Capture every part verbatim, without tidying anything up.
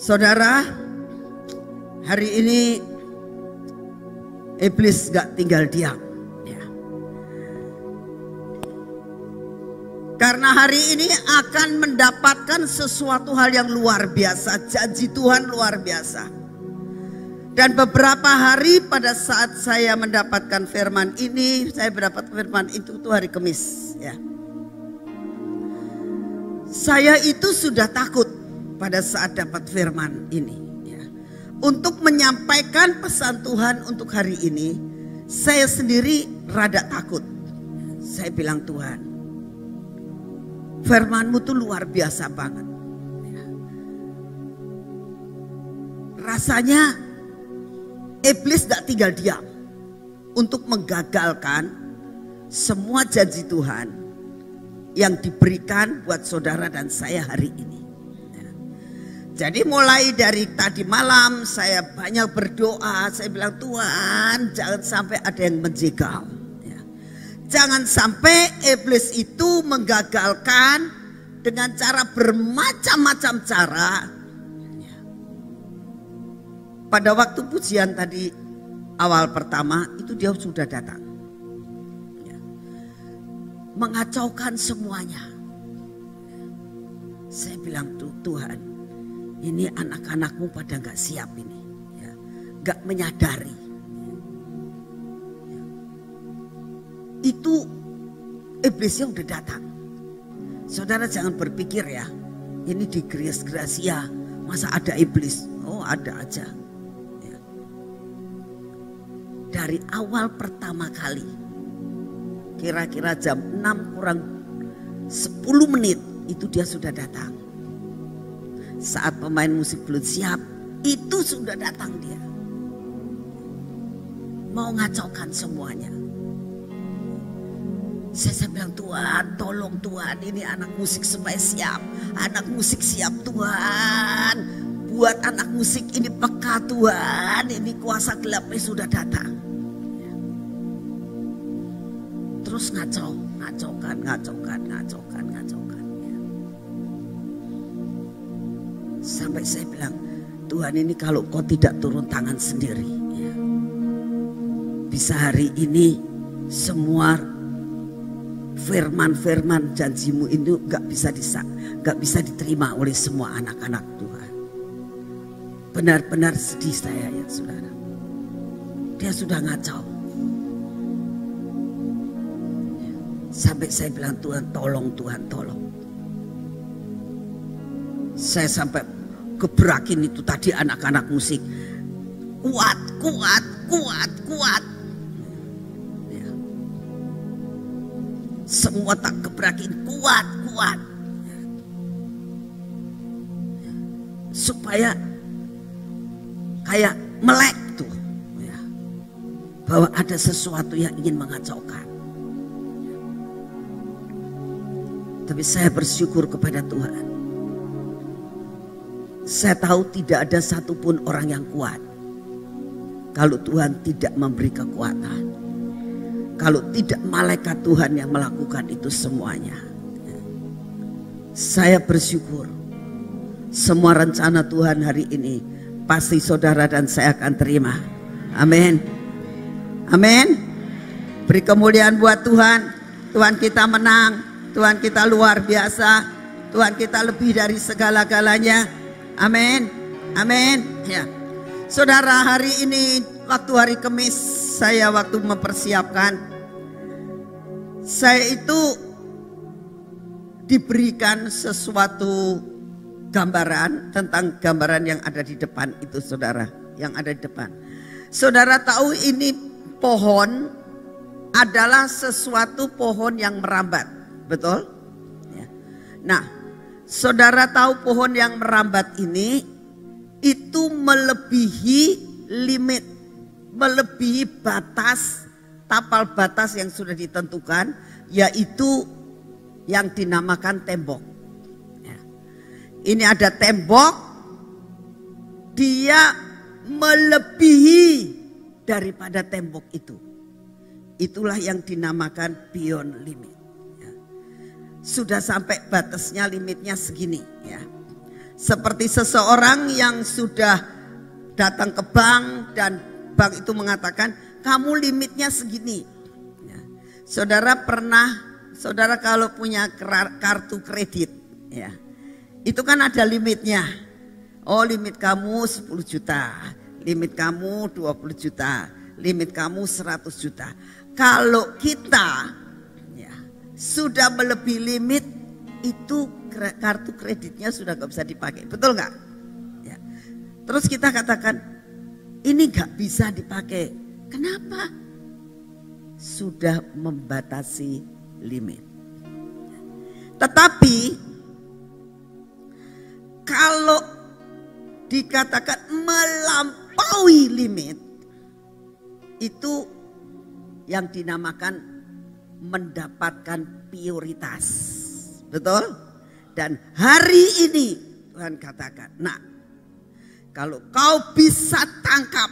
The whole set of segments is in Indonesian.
Saudara, hari ini iblis gak tinggal diam ya. Karena hari ini akan mendapatkan sesuatu hal yang luar biasa, janji Tuhan luar biasa. Dan beberapa hari pada saat saya mendapatkan firman ini, saya mendapat firman itu tuh hari Kamis ya. Saya itu sudah takut pada saat dapat firman ini ya. Untuk menyampaikan pesan Tuhan untuk hari ini, saya sendiri rada takut. Saya bilang, Tuhan, firman-Mu tuh luar biasa banget ya. Rasanya iblis gak tinggal diam untuk menggagalkan semua janji Tuhan yang diberikan buat saudara dan saya hari ini. Ya. Jadi mulai dari tadi malam saya banyak berdoa. Saya bilang, Tuhan, jangan sampai ada yang menjegal. Ya. Jangan sampai iblis itu menggagalkan dengan cara bermacam-macam cara. Pada waktu pujian tadi awal pertama itu dia sudah datang ya. Mengacaukan semuanya. Saya bilang, Tuhan, ini anak-anakmu pada gak siap ini ya. Gak menyadari ya. Itu iblisnya udah datang. Saudara jangan berpikir ya, ini di Grace Gracia masa ada iblis. Oh ada aja. Dari awal pertama kali, kira-kira jam enam kurang sepuluh menit itu dia sudah datang. Saat pemain musik belum siap, itu sudah datang dia. Mau ngacaukan semuanya. Saya, saya bilang, Tuhan, tolong Tuhan, ini anak musik supaya siap. Anak musik siap Tuhan. Buat anak musik ini peka Tuhan, ini kuasa gelapnya sudah datang. Terus ngacau, ngacaukan, ngacaukan, ngacaukan, ngacaukan. Sampai saya bilang, Tuhan ini kalau kau tidak turun tangan sendiri, ya, bisa hari ini semua firman-firman janjimu itu gak bisa disa, gak bisa diterima oleh semua anak-anak Tuhan. Benar-benar sedih saya ya saudara. Dia sudah ngacau. Sampai saya bilang, Tuhan tolong, Tuhan tolong. Saya sampai gebrakin itu tadi anak-anak musik. Kuat, kuat, kuat, kuat. Ya. Semua tak gebrakin, kuat, kuat. Ya. Supaya kayak melek tuh ya, bahwa ada sesuatu yang ingin mengacaukan. Tapi saya bersyukur kepada Tuhan. Saya tahu tidak ada satupun orang yang kuat kalau Tuhan tidak memberi kekuatan. Kalau tidak malaikat Tuhan yang melakukan itu semuanya. Saya bersyukur semua rencana Tuhan hari ini pasti saudara dan saya akan terima. Amin. Amin. Beri kemuliaan buat Tuhan. Tuhan kita menang. Tuhan kita luar biasa. Tuhan kita lebih dari segala-galanya. Amin. Amin. Ya. Saudara, hari ini waktu hari Kamis saya waktu mempersiapkan, saya itu diberikan sesuatu gambaran tentang gambaran yang ada di depan itu saudara, yang ada di depan. Saudara tahu ini pohon adalah sesuatu pohon yang merambat, betul? Ya. Nah, saudara tahu pohon yang merambat ini itu melebihi limit, melebihi batas, tapal batas yang sudah ditentukan, yaitu yang dinamakan tembok. Ini ada tembok, dia melebihi daripada tembok itu. Itulah yang dinamakan beyond limit. Ya. Sudah sampai batasnya, limitnya segini. Ya. Seperti seseorang yang sudah datang ke bank dan bank itu mengatakan kamu limitnya segini. Ya. Saudara pernah, saudara kalau punya kartu kredit, ya, itu kan ada limitnya. Oh, limit kamu sepuluh juta, limit kamu dua puluh juta, limit kamu seratus juta. Kalau kita ya, sudah melebihi limit, itu kartu kreditnya sudah gak bisa dipakai, betul gak? Ya. Terus kita katakan ini gak bisa dipakai. Kenapa? Sudah membatasi limit. Tetapi kalau dikatakan melampaui limit, itu yang dinamakan mendapatkan prioritas. Betul? Dan hari ini Tuhan katakan, nah kalau kau bisa tangkap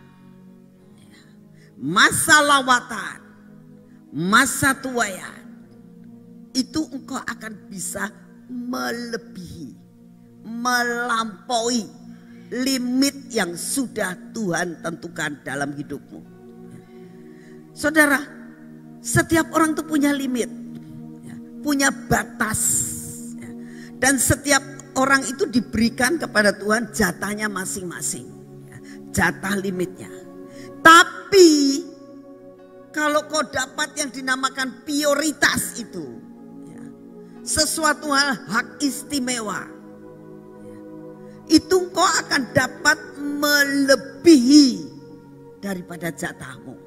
masa lawatan, masa tuaian, itu engkau akan bisa melebihi, melampaui limit yang sudah Tuhan tentukan dalam hidupmu. Saudara, setiap orang itu punya limit, punya batas. Dan setiap orang itu diberikan kepada Tuhan jatahnya masing-masing. Jatah limitnya. Tapi kalau kau dapat yang dinamakan prioritas itu, sesuatu hal hak istimewa, itu kau akan dapat melebihi daripada jatahmu.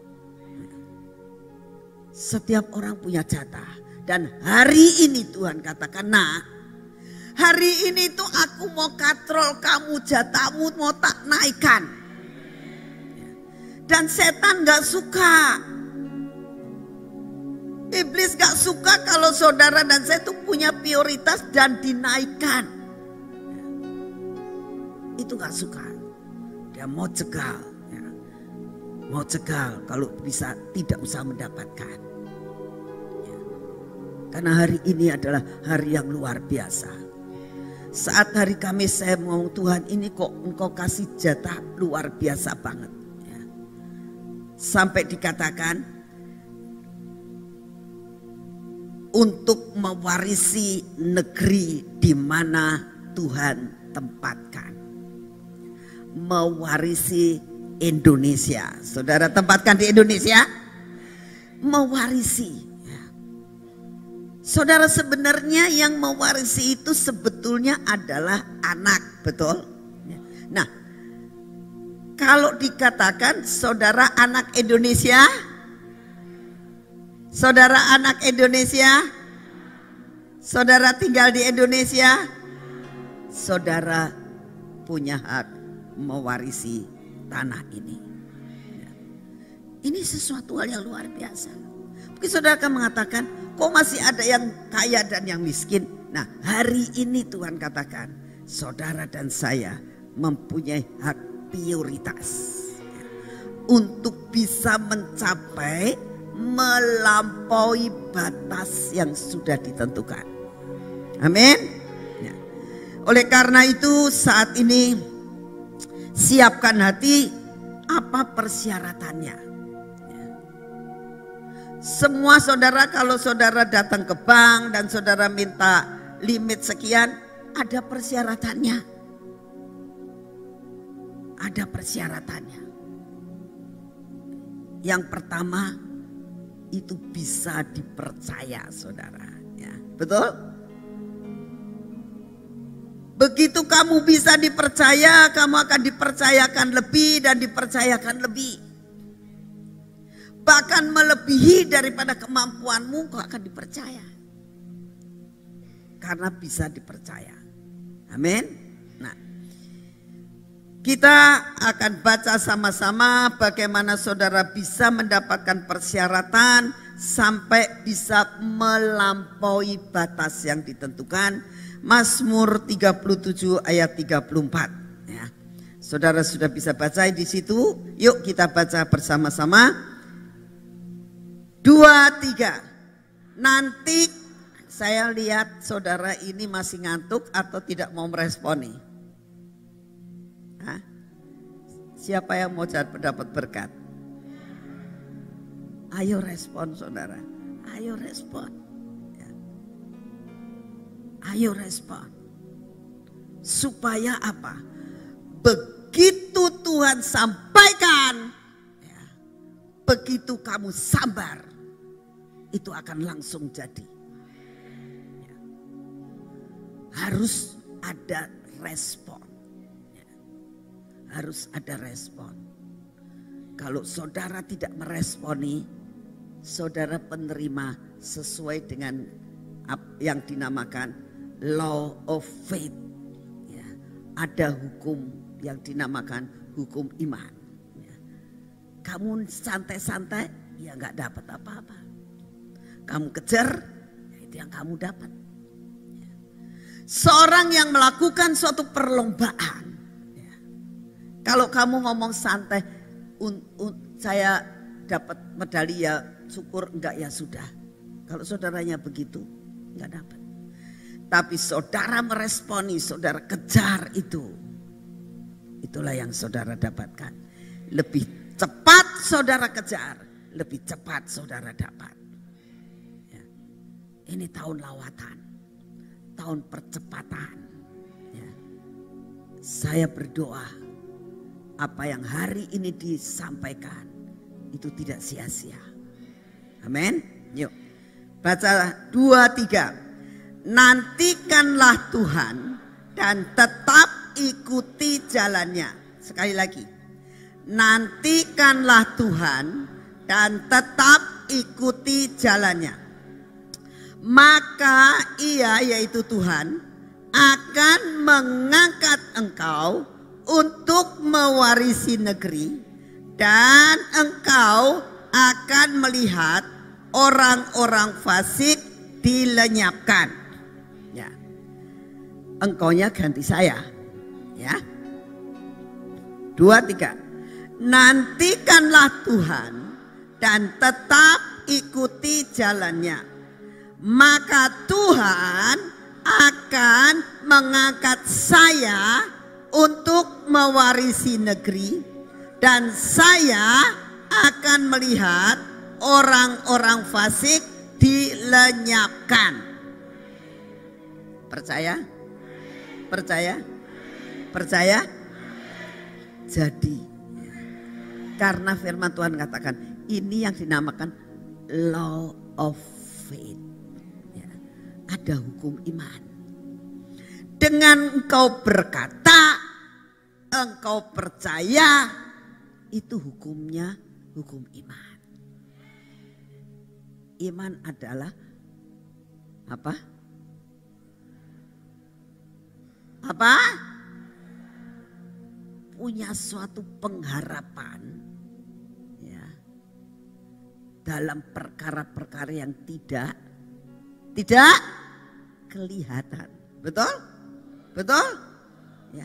Setiap orang punya jatah. Dan hari ini Tuhan katakan, nah hari ini tuh aku mau katrol kamu, jatahmu mau tak naikkan. Dan setan gak suka. Iblis gak suka kalau saudara dan saya tuh punya prioritas dan dinaikkan. Itu gak suka. Dia mau cegal. Mau cegal kalau bisa tidak usah mendapatkan. Karena hari ini adalah hari yang luar biasa. Saat hari Kamis saya ngomong, Tuhan ini kok engkau kasih jatah luar biasa banget. Ya. Sampai dikatakan untuk mewarisi negeri di mana Tuhan tempatkan. Mewarisi Indonesia. Saudara tempatkan di Indonesia. Mewarisi. Saudara, sebenarnya yang mewarisi itu sebetulnya adalah anak, betul? Nah, kalau dikatakan saudara anak Indonesia, saudara anak Indonesia, saudara tinggal di Indonesia, saudara punya hak mewarisi tanah ini. Ini sesuatu hal yang luar biasa. Mungkin saudara akan mengatakan, kok masih ada yang kaya dan yang miskin? Nah, hari ini Tuhan katakan, saudara dan saya mempunyai hak prioritas untuk bisa mencapai, melampaui batas yang sudah ditentukan. Amin. Ya. Oleh karena itu saat ini siapkan hati, apa persyaratannya? Semua saudara, kalau saudara datang ke bank dan saudara minta limit sekian, ada persyaratannya. Ada persyaratannya. Yang pertama, itu bisa dipercaya saudara. Ya, betul? Begitu kamu bisa dipercaya, kamu akan dipercayakan lebih dan dipercayakan lebih. Bahkan melebihi daripada kemampuanmu, kau akan dipercaya. Karena bisa dipercaya. Amin. Nah, kita akan baca sama-sama bagaimana saudara bisa mendapatkan persyaratan sampai bisa melampaui batas yang ditentukan. Mazmur tiga puluh tujuh ayat tiga puluh empat. Ya. Saudara sudah bisa baca di situ. Yuk kita baca bersama-sama. Dua, tiga. Nanti Saya lihat saudara ini masih ngantuk atau tidak mau meresponi. Hah? Siapa yang mau dapat berkat? Ayo respon saudara. Ayo respon. Ya. Ayo respon. Supaya apa? Begitu Tuhan sampaikan, ya, begitu kamu sabar, itu akan langsung jadi. Ya. Harus ada respon. Ya. Harus ada respon. Kalau saudara tidak meresponi, saudara penerima sesuai dengan yang dinamakan law of faith. Ya. Ada hukum yang dinamakan hukum iman. Ya. Kamu santai-santai, ya nggak dapat apa-apa. Kamu kejar, ya itu yang kamu dapat. Ya. Seorang yang melakukan suatu perlombaan, ya. Kalau kamu ngomong santai, un, un, saya dapat medali ya syukur, enggak ya sudah. Kalau saudaranya begitu, enggak dapat. Tapi saudara meresponi, saudara kejar itu. Itulah yang saudara dapatkan. Lebih cepat saudara kejar, lebih cepat saudara dapat. Ya. Ini tahun lawatan, tahun percepatan. Ya. Saya berdoa apa yang hari ini disampaikan itu tidak sia-sia. Amin. Yuk. Baca dua tiga. Nantikanlah Tuhan dan tetap ikuti jalannya. Sekali lagi. Nantikanlah Tuhan dan tetap ikuti jalannya. Maka Ia, yaitu Tuhan, akan mengangkat engkau untuk mewarisi negeri, dan engkau akan melihat orang-orang fasik dilenyapkan. Ya. Engkaunya ganti saya. Ya. Dua, tiga. Nantikanlah Tuhan dan tetap ikuti jalannya. Maka Tuhan akan mengangkat saya untuk mewarisi negeri, dan saya akan melihat orang-orang fasik dilenyapkan. Percaya? Percaya? Percaya? Jadi, karena firman Tuhan katakan, ini yang dinamakan law of faith. Ya, ada hukum iman. Dengan engkau berkata, engkau percaya, itu hukumnya hukum iman. Iman adalah apa? Apa? Punya suatu pengharapan, ya, dalam perkara-perkara yang tidak tidak kelihatan. Betul? Betul? Ya.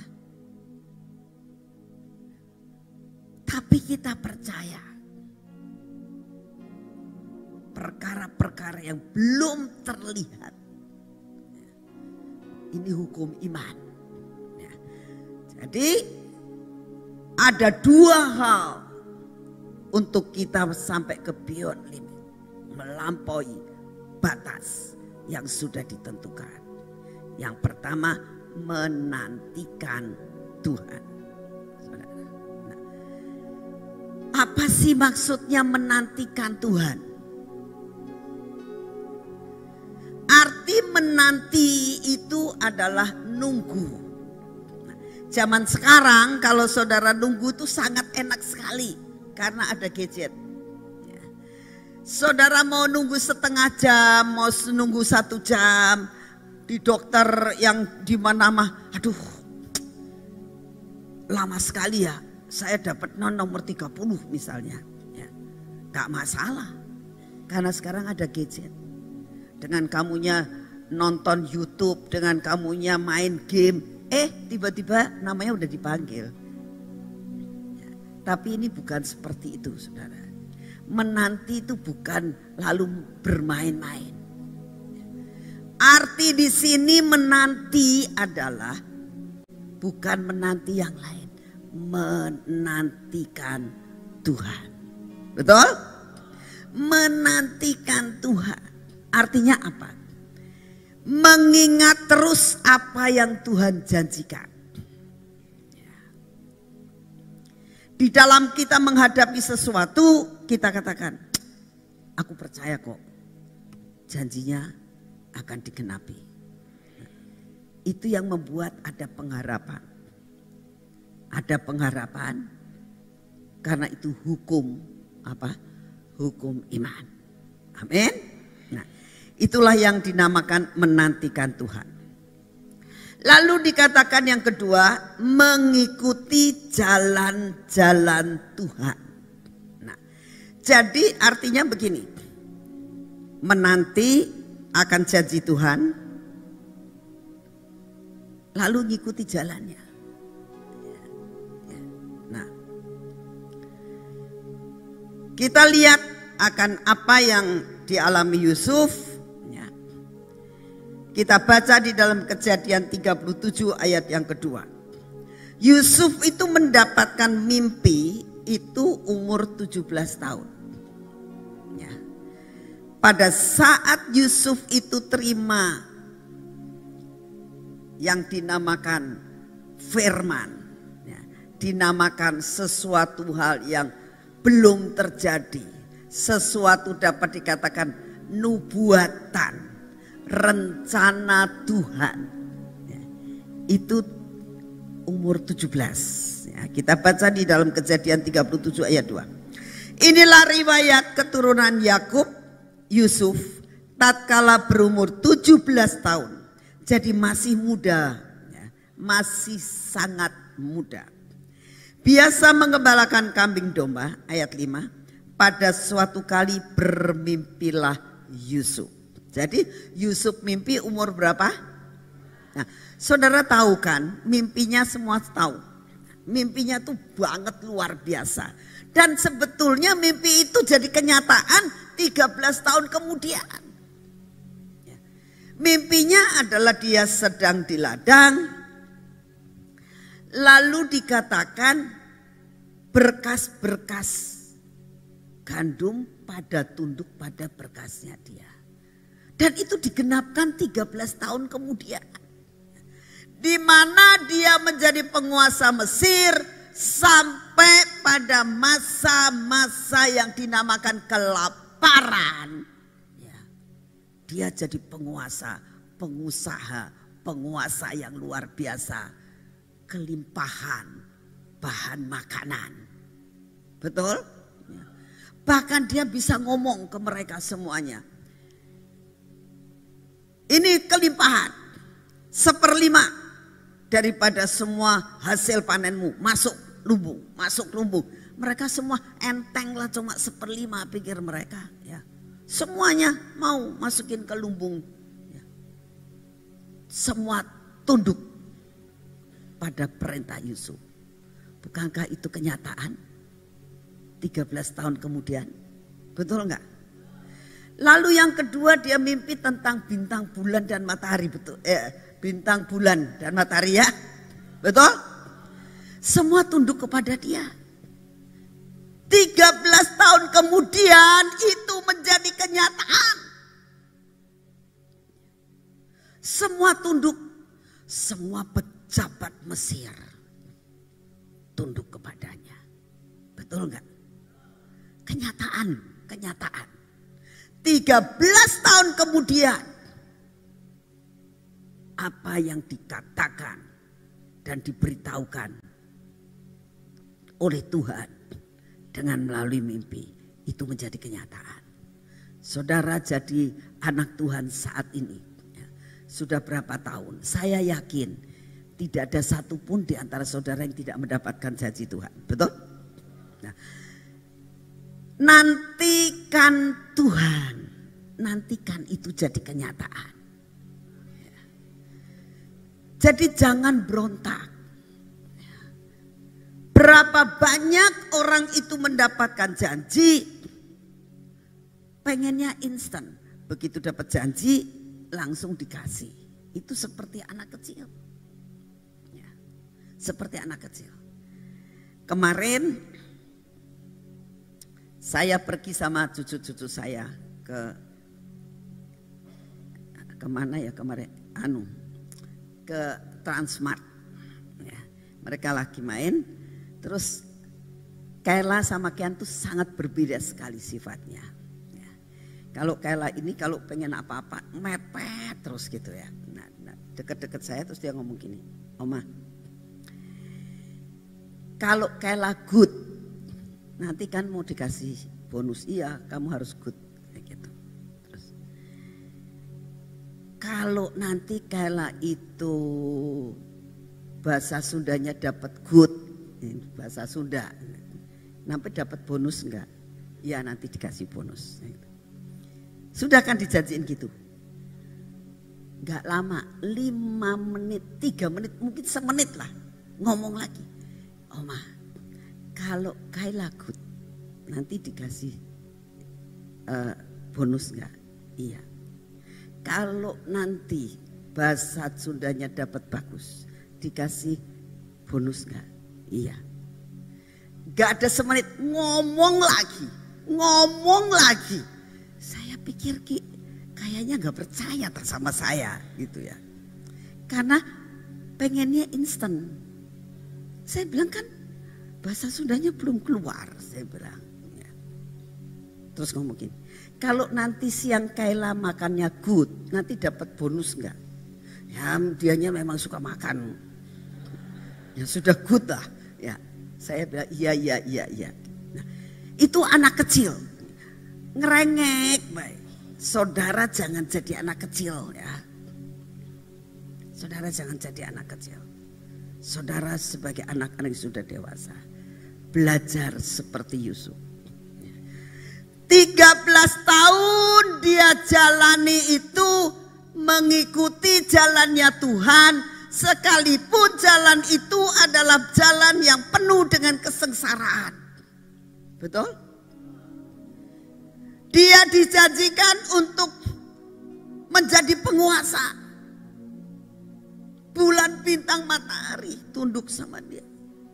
Tapi kita percaya perkara-perkara yang belum terlihat. Ini hukum iman. Ya. Jadi ada dua hal untuk kita sampai ke beyond limit, melampaui batas yang sudah ditentukan. Yang pertama, menantikan Tuhan. Nah, apa sih maksudnya menantikan Tuhan? Arti menanti itu adalah nunggu. Nah, zaman sekarang kalau saudara nunggu itu sangat enak sekali karena ada gadget. Ya. Saudara mau nunggu setengah jam, mau nunggu satu jam di dokter yang di mana mah, aduh, lama sekali ya. Saya dapat non nomor tiga puluh misalnya, ya, gak masalah karena sekarang ada gadget. Dengan kamunya nonton YouTube, dengan kamunya main game, eh tiba-tiba namanya udah dipanggil. Ya, tapi ini bukan seperti itu, saudara. Menanti itu bukan lalu bermain-main. Arti di sini menanti adalah bukan menanti yang lain, menantikan Tuhan. Betul? Menantikan Tuhan. Artinya apa? Mengingat terus apa yang Tuhan janjikan. Di dalam kita menghadapi sesuatu, kita katakan, aku percaya kok janjinya akan digenapi. Itu yang membuat ada pengharapan. Ada pengharapan karena itu hukum apa? Hukum iman. Amin. Nah, itulah yang dinamakan menantikan Tuhan. Lalu dikatakan yang kedua, mengikuti jalan-jalan Tuhan. Nah, jadi artinya begini, menanti akan janji Tuhan, lalu ngikuti jalannya. Nah, kita lihat akan apa yang dialami Yusuf. Kita baca di dalam Kejadian tiga puluh tujuh ayat yang kedua. Yusuf itu mendapatkan mimpi itu umur tujuh belas tahun. Ya. Pada saat Yusuf itu terima yang dinamakan firman, ya, dinamakan sesuatu hal yang belum terjadi, sesuatu dapat dikatakan nubuatan, rencana Tuhan, ya, itu umur tujuh belas. Ya, kita baca di dalam Kejadian tiga puluh tujuh ayat dua. Inilah riwayat keturunan Yakub, Yusuf tatkala berumur tujuh belas tahun. Jadi masih muda, ya, masih sangat muda. Biasa mengembalakan kambing domba, ayat lima. Pada suatu kali bermimpilah Yusuf. Jadi Yusuf mimpi umur berapa? Nah, saudara tahu kan, mimpinya semua tahu. Mimpinya tuh banget luar biasa. Dan sebetulnya mimpi itu jadi kenyataan tiga belas tahun kemudian. Mimpinya adalah dia sedang di ladang. Lalu dikatakan berkas-berkas gandum pada tunduk pada berkasnya dia. Dan itu digenapkan tiga belas tahun kemudian. Di mana dia menjadi penguasa Mesir sampai pada masa-masa yang dinamakan kelaparan. Ya, dia jadi penguasa, pengusaha, penguasa yang luar biasa. Kelimpahan bahan makanan. Betul? Ya. Bahkan dia bisa ngomong ke mereka semuanya. Ini kelimpahan, seperlima daripada semua hasil panenmu masuk lumbung, masuk lumbung. Mereka semua enteng lah, cuma seperlima pikir mereka. Ya, semuanya mau masukin ke lumbung. Ya. Semua tunduk pada perintah Yusuf. Bukankah itu kenyataan? tiga belas tahun kemudian, betul enggak? Lalu yang kedua dia mimpi tentang bintang bulan dan matahari, betul? Eh, bintang bulan dan matahari, ya, betul? Semua tunduk kepada dia. tiga belas tahun kemudian itu menjadi kenyataan. Semua tunduk, semua pejabat Mesir tunduk kepadanya, betul enggak? Kenyataan, kenyataan. tiga belas tahun kemudian apa yang dikatakan dan diberitahukan oleh Tuhan dengan melalui mimpi itu menjadi kenyataan. Saudara jadi anak Tuhan saat ini ya, sudah berapa tahun? Saya yakin tidak ada satupun di antara saudara yang tidak mendapatkan janji Tuhan, betul? Nah, nantikan Tuhan, nantikan itu jadi kenyataan. Jadi jangan berontak. Berapa banyak orang itu mendapatkan janji, pengennya instan. Begitu dapat janji, langsung dikasih. Itu seperti anak kecil. Ya, seperti anak kecil. Kemarin saya pergi sama cucu-cucu saya ke kemana ya kemarin? Anu, ke Transmart. Ya, mereka lagi main, terus Kayla sama Kian tuh sangat berbeda sekali sifatnya. Ya. Kalau Kayla ini kalau pengen apa-apa mepet terus gitu ya. Nah, nah, deket-deket saya terus dia ngomong gini, Oma, kalau Kayla good, nanti kan mau dikasih bonus, iya kamu harus good. Kayak gitu. Terus, kalau nanti Kayla itu bahasa Sundanya dapat good, bahasa Sunda. Nanti dapat bonus enggak? Ya nanti dikasih bonus. Sudah kan dijanjiin gitu. Enggak lama, lima menit, tiga menit, mungkin semenit lah. Ngomong lagi. Oma, kalau Kayla good, nanti dikasih uh, bonus enggak? Iya. Kalau nanti bahasa Sundanya dapat bagus, dikasih bonus enggak? Iya. Gak ada semenit, ngomong lagi, ngomong lagi. Saya pikir Ki, kayaknya gak percaya sama saya gitu ya. Karena pengennya instan. Saya bilang kan bahasa Sundanya belum keluar, saya bilang. Ya. Terus ngomong gini, kalau nanti siang Kayla makannya good, nanti dapat bonus gak? Ya dianya memang suka makan. Ya sudah good lah. Ya. Saya bilang iya iya iya iya. Nah, itu anak kecil ngerengek, baik. Saudara jangan jadi anak kecil ya. Saudara jangan jadi anak kecil. Saudara sebagai anak-anak yang sudah dewasa belajar seperti Yusuf. tiga belas tahun dia jalani itu mengikuti jalannya Tuhan. Sekalipun jalan itu adalah jalan yang penuh dengan kesengsaraan. Betul? Dia dijanjikan untuk menjadi penguasa. Bulan, bintang, matahari tunduk sama dia.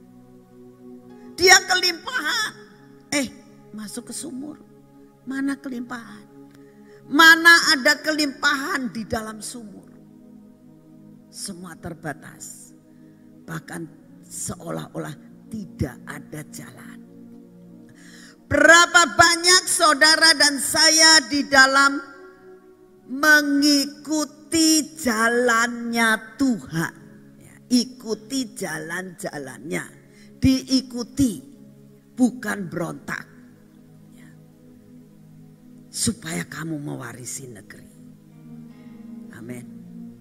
Dia kelimpahan. Eh, masuk ke sumur. Mana kelimpahan? Mana ada kelimpahan di dalam sumur? Semua terbatas, bahkan seolah-olah tidak ada jalan. Berapa banyak saudara dan saya di dalam mengikuti jalannya Tuhan, ya, ikuti jalan-jalannya, diikuti bukan berontak, ya, supaya kamu mewarisi negeri. Amin.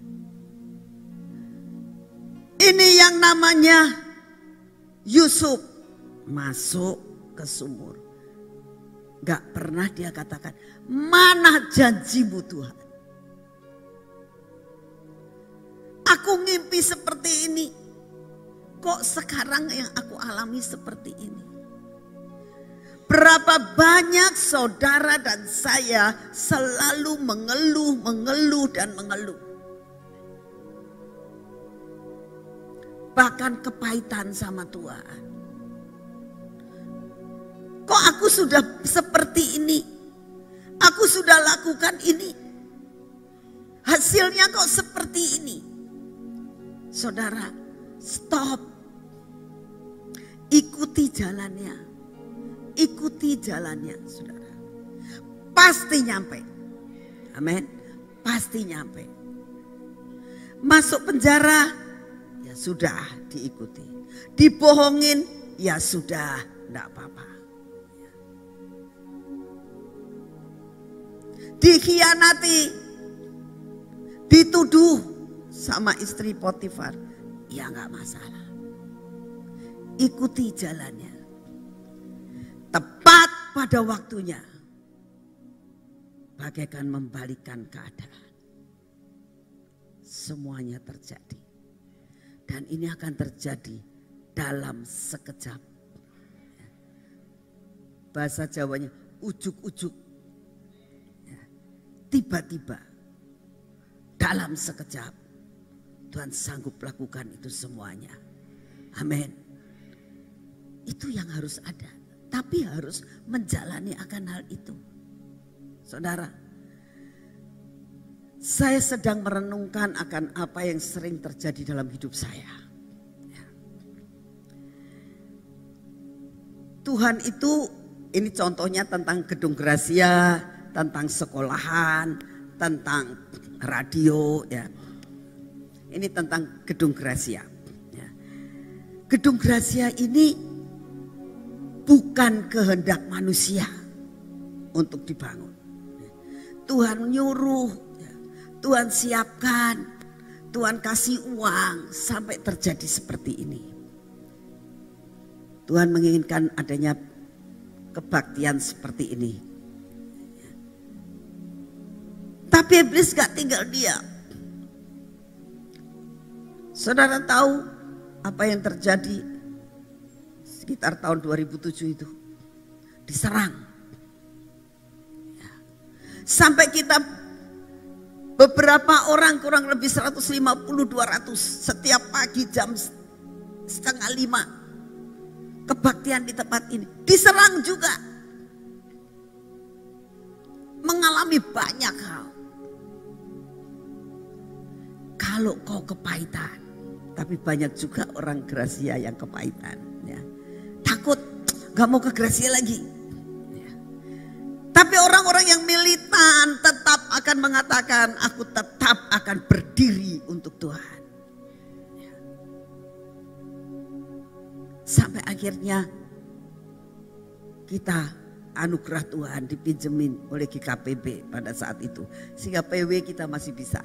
Ini yang namanya Yusuf masuk ke sumur. Gak pernah dia katakan, mana janjimu Tuhan? Aku ngimpi seperti ini. Kok sekarang yang aku alami seperti ini? Berapa banyak saudara dan saya selalu mengeluh, mengeluh dan mengeluh. Bahkan kepahitan sama Tuhan. Kok aku sudah seperti ini? Aku sudah lakukan ini. Hasilnya kok seperti ini? Saudara, stop. Ikuti jalannya. Ikuti jalannya, saudara. Pasti nyampe. Amin. Pasti nyampe. Masuk penjara, ya sudah diikuti. Dibohongin, ya sudah, enggak apa-apa. Dikhianati, dituduh sama istri Potifar, ya enggak masalah. Ikuti jalannya. Tepat pada waktunya, bagaikan membalikan keadaan. Semuanya terjadi. Dan ini akan terjadi dalam sekejap. Bahasa Jawanya ujuk-ujuk. Tiba-tiba. dalam sekejap Tuhan sanggup lakukan itu semuanya. Amin. Itu yang harus ada. Tapi harus menjalani akan hal itu. Saudara, saya sedang merenungkan akan apa yang sering terjadi dalam hidup saya. Tuhan itu, ini contohnya tentang Gedung Gracia, tentang sekolahan, tentang radio, ya. Ini tentang Gedung Gracia. Ya. Gedung Gracia ini bukan kehendak manusia untuk dibangun. Tuhan nyuruh, ya. Tuhan siapkan, Tuhan kasih uang sampai terjadi seperti ini. Tuhan menginginkan adanya kebaktian seperti ini. Tapi iblis gak tinggal diam. Saudara tahu apa yang terjadi sekitar tahun dua ribu tujuh itu? Diserang. Sampai kita beberapa orang kurang lebih seratus lima puluh dua ratus setiap pagi jam setengah lima kebaktian di tempat ini. Diserang juga. Mengalami banyak hal. Kalau kau kepahitan, tapi banyak juga orang Gracia yang kepahitan. Ya. Takut, gak mau ke Gracia lagi. Ya. Tapi orang-orang yang militan tetap akan mengatakan, aku tetap akan berdiri untuk Tuhan. Ya. Sampai akhirnya kita anugerah Tuhan dipinjemin oleh G K P B pada saat itu. Sehingga P W kita masih bisa.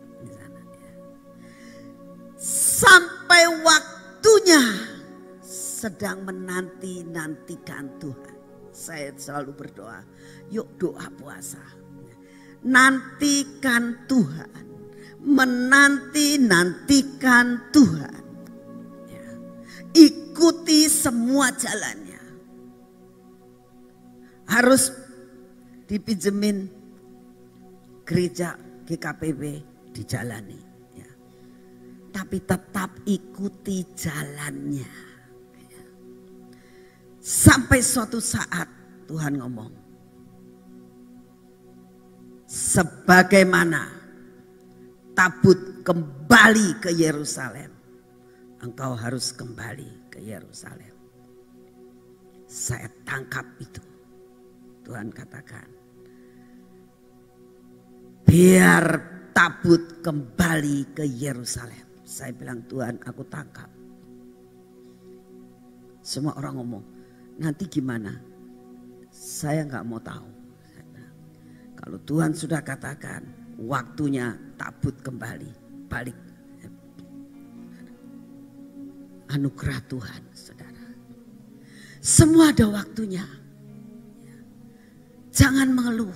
Sampai waktunya sedang menanti-nantikan Tuhan. Saya selalu berdoa, yuk doa puasa. Nantikan Tuhan, menanti-nantikan Tuhan. Ya. Ikuti semua jalannya. Harus dipinjemin gereja G K P B dijalani. Tapi tetap ikuti jalannya. Sampai suatu saat Tuhan ngomong, sebagaimana tabut kembali ke Yerusalem, engkau harus kembali ke Yerusalem. Saya tangkap itu. Tuhan katakan, biar tabut kembali ke Yerusalem. Saya bilang, Tuhan, aku tangkap. Semua orang ngomong, nanti gimana? Saya nggak mau tahu. Kalau Tuhan sudah katakan, waktunya tabut kembali, balik. Anugerah Tuhan, saudara. Semua ada waktunya. Jangan mengeluh.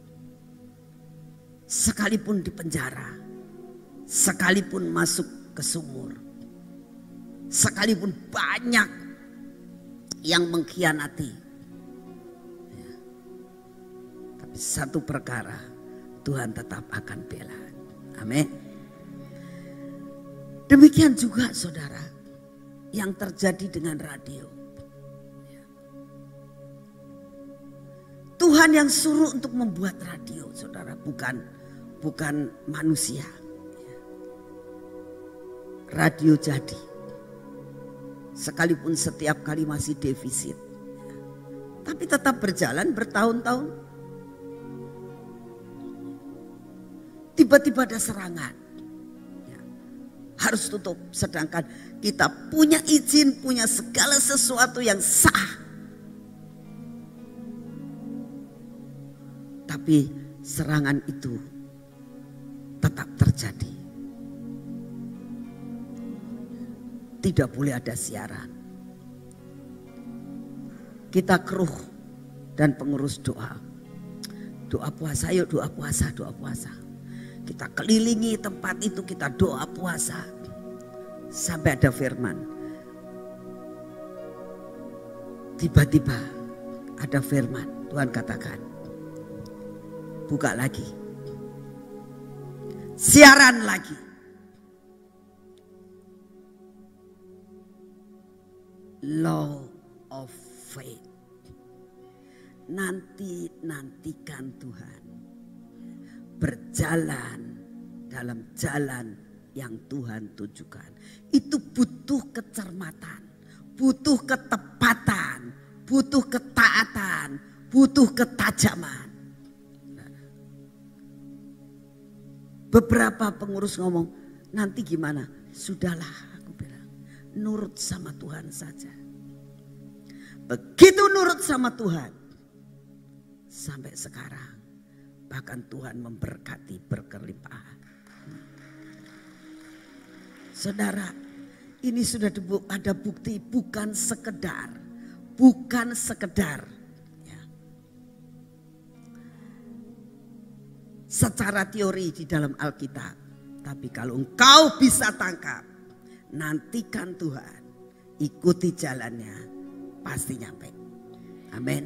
Sekalipun di penjara, sekalipun masuk ke sumur, sekalipun banyak yang mengkhianati, ya. Tapi satu perkara, Tuhan tetap akan bela. Amin. Demikian juga saudara, yang terjadi dengan radio. Tuhan yang suruh untuk membuat radio, saudara, bukan bukan manusia. Radio jadi, sekalipun setiap kali masih defisit, tapi tetap berjalan bertahun-tahun. Tiba-tiba ada serangan, ya, harus tutup. Sedangkan kita punya izin, punya segala sesuatu yang sah, tapi serangan itu tetap terjadi. Tidak boleh ada siaran. Kita keruh dan pengurus doa. Doa puasa, yuk doa puasa, doa puasa. Kita kelilingi tempat itu, kita doa puasa. Sampai ada firman. Tiba-tiba ada firman, Tuhan katakan, buka lagi. siaran lagi. Law of faith. Nanti-nantikan Tuhan. Berjalan dalam jalan yang Tuhan tujukan. Itu butuh kecermatan, butuh ketepatan, butuh ketaatan, butuh ketajaman. Beberapa pengurus ngomong, nanti gimana? Sudahlah, aku bilang, nurut sama Tuhan saja. Begitu nurut sama Tuhan, sampai sekarang bahkan Tuhan memberkati berkelimpahan. Saudara, ini sudah ada bukti, bukan sekedar, bukan sekedar ya, secara teori di dalam Alkitab. Tapi kalau engkau bisa tangkap, nantikan Tuhan, ikuti jalannya, pasti nyampe. Amin.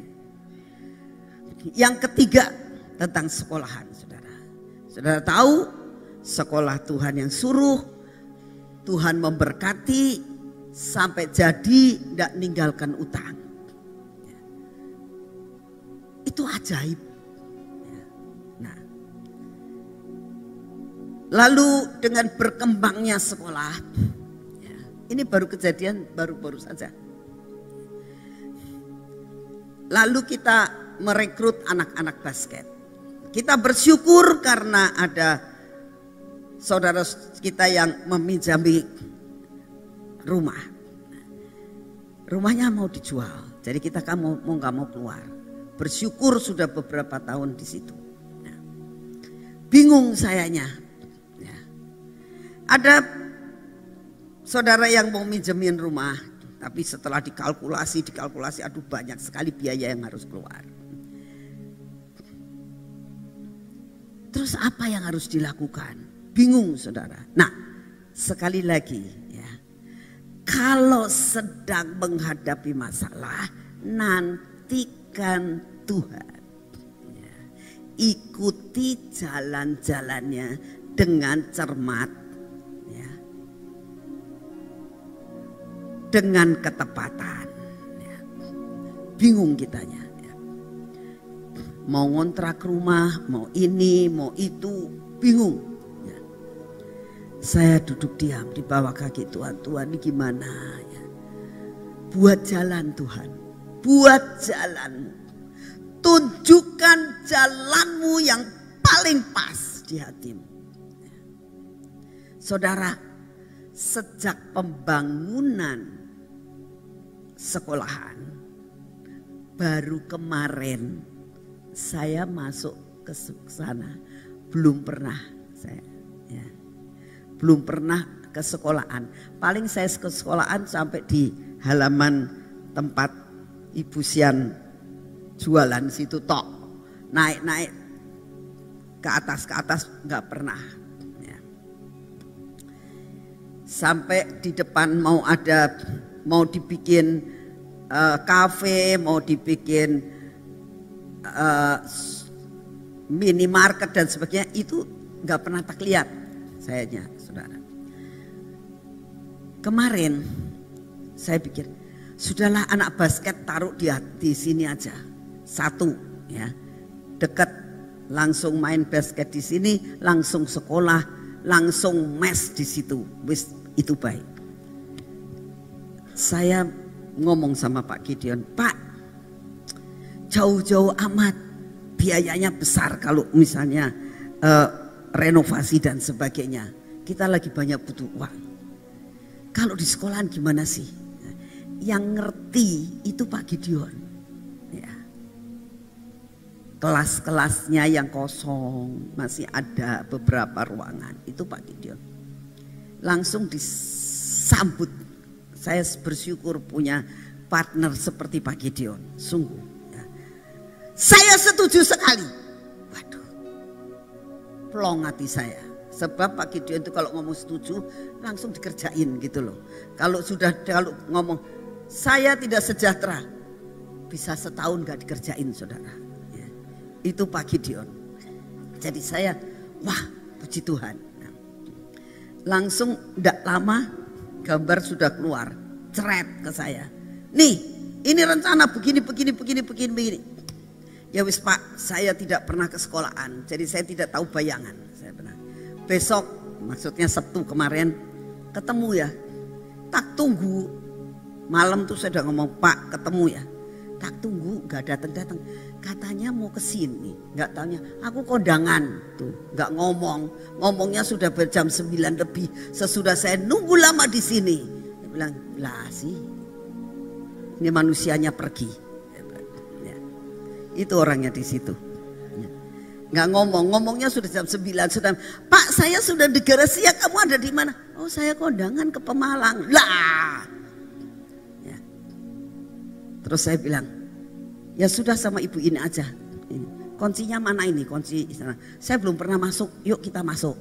Yang ketiga tentang sekolahan, saudara. Saudara tahu sekolah Tuhan yang suruh, Tuhan memberkati sampai jadi tidak ninggalkan utang. Itu ajaib. Nah, lalu dengan berkembangnya sekolah, ini baru kejadian baru-baru saja. Lalu kita merekrut anak-anak basket. Kita bersyukur karena ada saudara kita yang meminjami rumah. Rumahnya mau dijual. Jadi kita kan mau mau nggak mau keluar. Bersyukur sudah beberapa tahun di situ. Nah, bingung sayanya. Ya. Ada saudara yang mau minjemin rumah, tapi setelah dikalkulasi, dikalkulasi, aduh banyak sekali biaya yang harus keluar. Terus apa yang harus dilakukan? Bingung saudara. Nah, sekali lagi ya, kalau sedang menghadapi masalah, nantikan Tuhan. Ya, ikuti jalan-jalannya dengan cermat, ya, dengan ketepatan. Ya. Bingung kitanya. Ya. Mau ngontrak rumah, mau ini, mau itu, bingung. Saya duduk diam di bawah kaki Tuhan. Tuhan ini gimana ya? Buat jalan Tuhan. Buat jalanmu. Tunjukkan jalanmu yang paling pas di hatimu. Saudara, sejak pembangunan sekolahan, baru kemarin saya masuk ke sana. Belum pernah saya. Ya. Belum pernah ke sekolahan. Paling saya ke sekolahan sampai di halaman tempat Ibu Sian jualan situ tok. Naik-naik ke atas ke atas nggak pernah. Ya. Sampai di depan mau ada mau dibikin uh, kafe, mau dibikin uh, minimarket dan sebagainya, itu nggak pernah tak lihat sayanya. Saudara, kemarin saya pikir sudahlah anak basket taruh di, di sini aja satu ya, dekat, langsung main basket di sini, langsung sekolah, langsung mes di situ, wis itu baik. Saya ngomong sama Pak Gideon, Pak, jauh-jauh amat biayanya besar kalau misalnya uh, renovasi dan sebagainya. Kita lagi banyak butuh uang. Kalau di sekolahan gimana sih? Yang ngerti itu Pak Gideon. Ya. Kelas-kelasnya yang kosong, masih ada beberapa ruangan. Itu Pak Gideon. Langsung disambut. Saya bersyukur punya partner seperti Pak Gideon. Sungguh. Ya. Saya setuju sekali. Waduh. Plong hati saya. Sebab Pak Gideon itu kalau ngomong setuju langsung dikerjain gitu loh. Kalau sudah kalau ngomong saya tidak sejahtera, bisa setahun gak dikerjain saudara. Ya. Itu Pak Gideon. Jadi saya, wah puji Tuhan. Langsung tidak lama gambar sudah keluar, ceret ke saya. Nih, ini rencana begini, begini, begini, begini, begini. Ya wis Pak, saya tidak pernah ke sekolahan, jadi saya tidak tahu bayangan. Saya pernah. Besok, maksudnya Sabtu kemarin, ketemu ya. Tak tunggu, malam tuh saya udah ngomong, Pak ketemu ya. Tak tunggu, gak datang-datang. Katanya mau ke sini, nggak tanya. Aku kondangan tuh, nggak ngomong. Ngomongnya sudah berjam sembilan lebih. Sesudah saya nunggu lama di sini, dia bilang, lah sih, ini manusianya pergi. Ya. Itu orangnya di situ. Ya. Nggak ngomong, ngomongnya sudah jam sembilan. Sudah, Pak saya sudah di Gresik, kamu ada di mana? Oh saya kondangan ke Pemalang. Lah. Ya. Terus saya bilang, ya sudah sama ibu ini aja. Ini. Kuncinya mana ini? Kunci istana. Saya belum pernah masuk. Yuk kita masuk.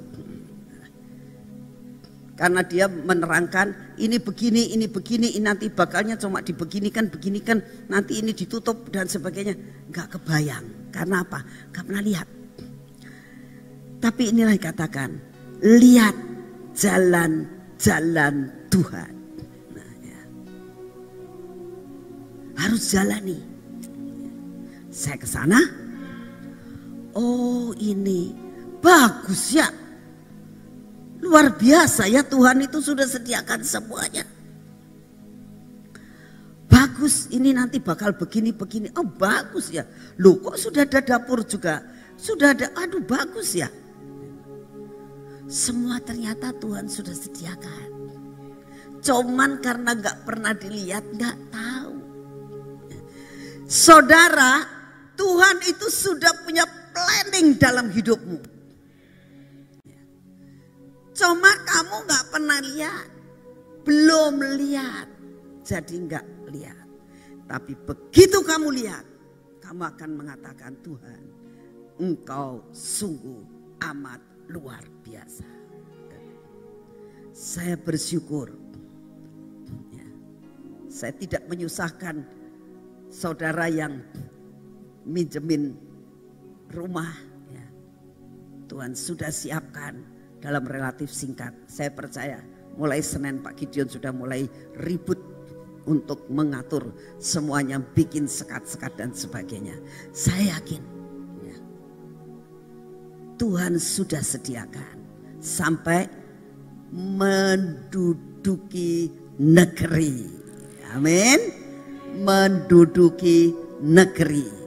Karena dia menerangkan ini begini, ini begini, ini nanti bakalnya cuma dibeginikan, beginikan, nanti ini ditutup dan sebagainya. Gak kebayang. Karena apa? Gak pernah lihat. Tapi inilah yang katakan, lihat jalan-jalan Tuhan. Nah, ya. Harus jalani. Saya ke sana, oh ini bagus ya, luar biasa ya, Tuhan itu sudah sediakan semuanya. Bagus, ini nanti bakal begini-begini, oh bagus ya. Loh kok sudah ada dapur juga, sudah ada, aduh bagus ya. Semua ternyata Tuhan sudah sediakan. Cuman karena gak pernah dilihat, gak tahu. Saudara, Tuhan itu sudah punya planning dalam hidupmu. Cuma kamu gak pernah lihat. Belum lihat. Jadi gak lihat. Tapi begitu kamu lihat, kamu akan mengatakan, Tuhan, Engkau sungguh amat luar biasa. Saya bersyukur. Saya tidak menyusahkan saudara yang minjemin rumah, ya. Tuhan sudah siapkan dalam relatif singkat. Saya percaya mulai Senin Pak Gideon sudah mulai ribut untuk mengatur semuanya, bikin sekat-sekat dan sebagainya. Saya yakin ya, Tuhan sudah sediakan sampai menduduki negeri. Amin. Menduduki negeri.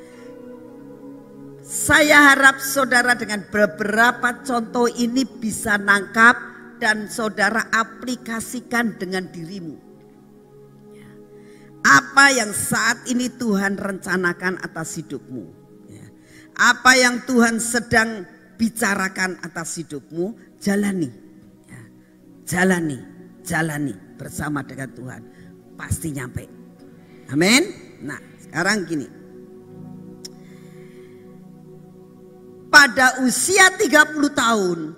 Saya harap saudara dengan beberapa contoh ini bisa nangkap dan saudara aplikasikan dengan dirimu. Apa yang saat ini Tuhan rencanakan atas hidupmu. Apa yang Tuhan sedang bicarakan atas hidupmu, jalani. Jalani, jalani bersama dengan Tuhan. Pasti nyampe. Amin. Nah sekarang gini. Pada usia tiga puluh tahun,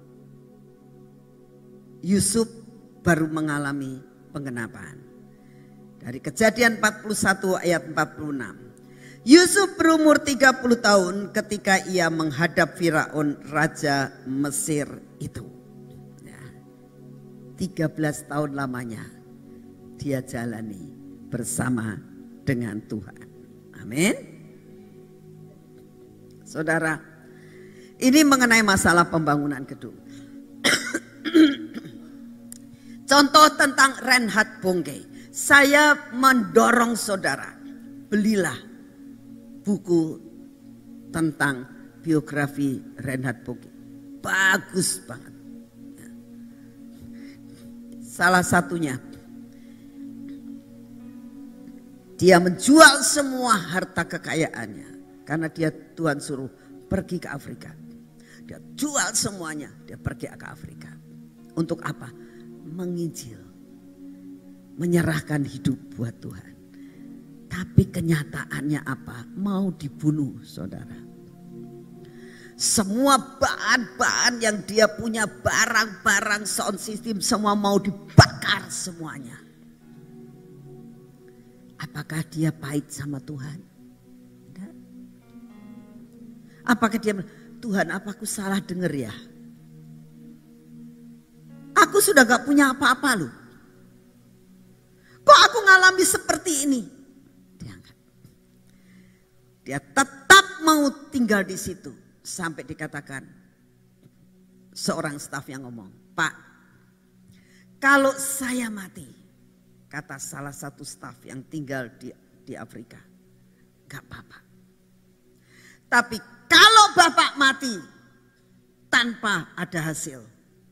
Yusuf baru mengalami penggenapan. Dari Kejadian empat puluh satu ayat empat puluh enam. Yusuf berumur tiga puluh tahun ketika ia menghadap Firaun raja Mesir itu. Ya, tiga belas tahun lamanya dia jalani bersama dengan Tuhan. Amin. Saudara, ini mengenai masalah pembangunan gedung. Contoh tentang Reinhard Bonnke. Saya mendorong saudara, belilah buku tentang biografi Reinhard Bonnke. Bagus banget. Salah satunya, dia menjual semua harta kekayaannya. Karena dia Tuhan suruh pergi ke Afrika. Dia jual semuanya, dia pergi ke Afrika. Untuk apa? Menginjil. Menyerahkan hidup buat Tuhan. Tapi kenyataannya apa? Mau dibunuh saudara. Semua bahan-bahan yang dia punya, barang-barang sound system, semua mau dibakar semuanya. Apakah dia pahit sama Tuhan? Tidak. Apakah dia, Tuhan apa aku salah dengar ya? aku sudah gak punya apa-apa loh. Kok aku ngalami seperti ini? Diangkat. Dia tetap mau tinggal di situ. Sampai dikatakan seorang staf yang ngomong, Pak, kalau saya mati, kata salah satu staf yang tinggal di, di Afrika, gak apa-apa. Tapi kalau Bapak mati tanpa ada hasil,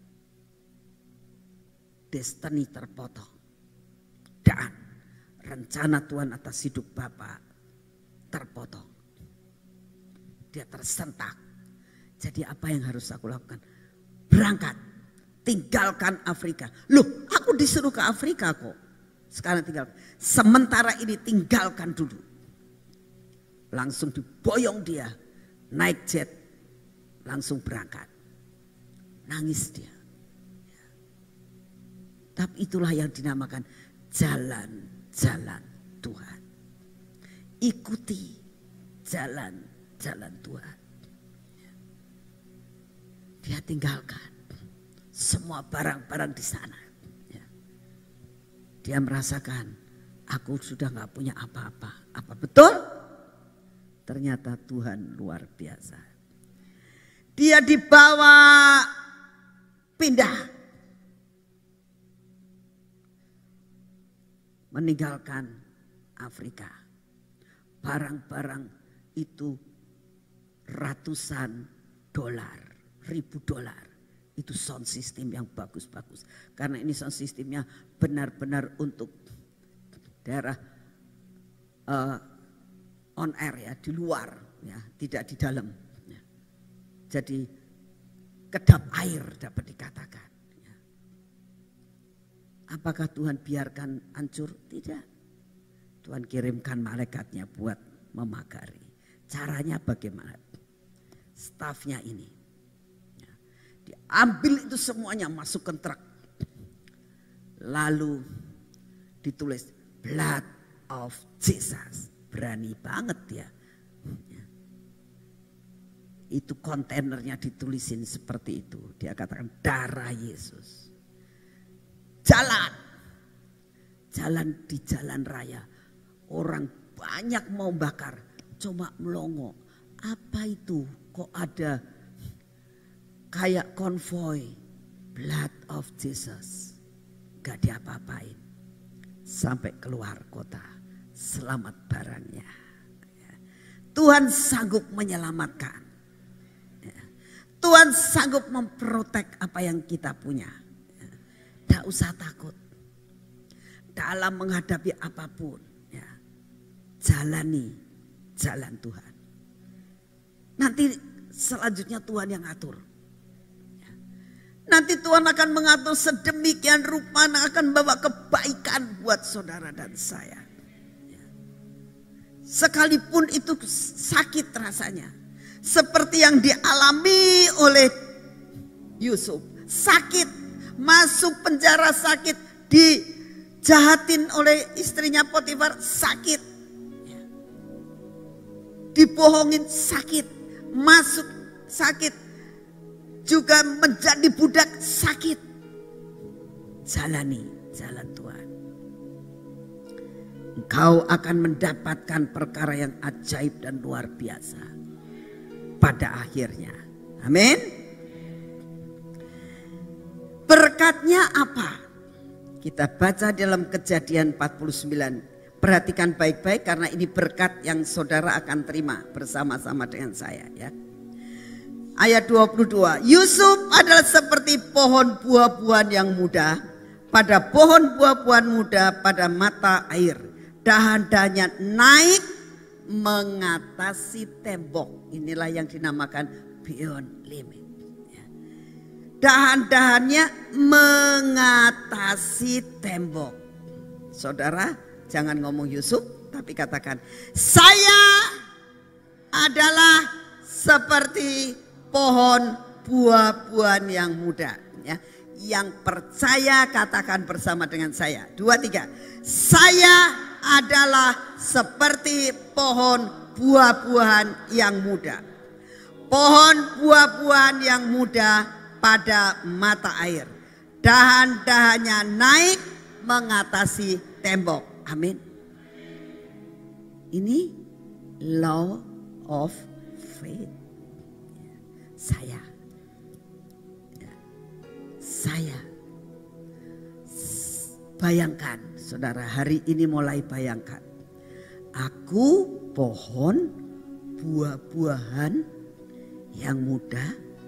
destiny terpotong. Dan rencana Tuhan atas hidup Bapak terpotong. Dia tersentak. Jadi apa yang harus aku lakukan? Berangkat. Tinggalkan Afrika. Loh, aku disuruh ke Afrika kok. Sekarang tinggal. Sementara ini tinggalkan dulu. Langsung diboyong dia. Naik jet. Langsung berangkat. Nangis dia. Tapi itulah yang dinamakan jalan-jalan Tuhan. Ikuti jalan-jalan Tuhan. Dia tinggalkan semua barang-barang di sana. Dia merasakan, aku sudah gak punya apa-apa. Apa betul? Ternyata Tuhan luar biasa. Dia dibawa pindah. Meninggalkan Afrika. Barang-barang itu ratusan dolar, ribu dolar. Itu sound system yang bagus-bagus. Karena ini sound systemnya benar-benar untuk daerah uh, on air ya, di luar ya, tidak di dalam. Ya. Jadi kedap air dapat dikatakan. Ya. Apakah Tuhan biarkan hancur? Tidak. Tuhan kirimkan malaikatnya buat memagari. Caranya bagaimana? Stafnya ini. Diambil itu semuanya masuk ke truk. Lalu ditulis blood of Jesus. Berani banget ya. Itu kontainernya ditulisin seperti itu. Dia katakan darah Yesus. Jalan. Jalan di jalan raya. Orang banyak mau bakar. Coba melongo. Apa itu? Kok ada kayak konvoi blood of Jesus. Gak diapa-apain. Sampai keluar kota. Selamat barangnya. Tuhan sanggup menyelamatkan. Tuhan sanggup memprotek apa yang kita punya. Gak usah takut. Dalam menghadapi apapun. Jalani jalan Tuhan. Nanti selanjutnya Tuhan yang atur. Nanti Tuhan akan mengatur sedemikian rupa yang akan bawa kebaikan buat saudara dan saya. Sekalipun itu sakit rasanya. Seperti yang dialami oleh Yusuf. Sakit, masuk penjara sakit, dijahatin oleh istrinya Potifar sakit. Dibohongin sakit, masuk sakit. Juga menjadi budak sakit. Jalani jalan Tuhan. Engkau akan mendapatkan perkara yang ajaib dan luar biasa. Pada akhirnya. Amin. Berkatnya apa? Kita baca dalam Kejadian empat puluh sembilan. Perhatikan baik-baik karena ini berkat yang saudara akan terima bersama-sama dengan saya ya. Ayat dua puluh dua, Yusuf adalah seperti pohon buah-buahan yang muda. Pada pohon buah-buahan muda pada mata air. Dahan-dahannya naik mengatasi tembok. Inilah yang dinamakan beyond limit. Dahan-dahannya mengatasi tembok. Saudara, jangan ngomong Yusuf, tapi katakan, saya adalah seperti pohon buah-buahan yang muda. Ya. Yang percaya katakan bersama dengan saya. Dua, tiga. Saya adalah seperti pohon buah-buahan yang muda. Pohon buah-buahan yang muda pada mata air. dahan-dahannya naik mengatasi tembok. Amin. Ini law of faith. Saya, saya bayangkan, saudara, hari ini mulai bayangkan. Aku pohon buah-buahan yang muda,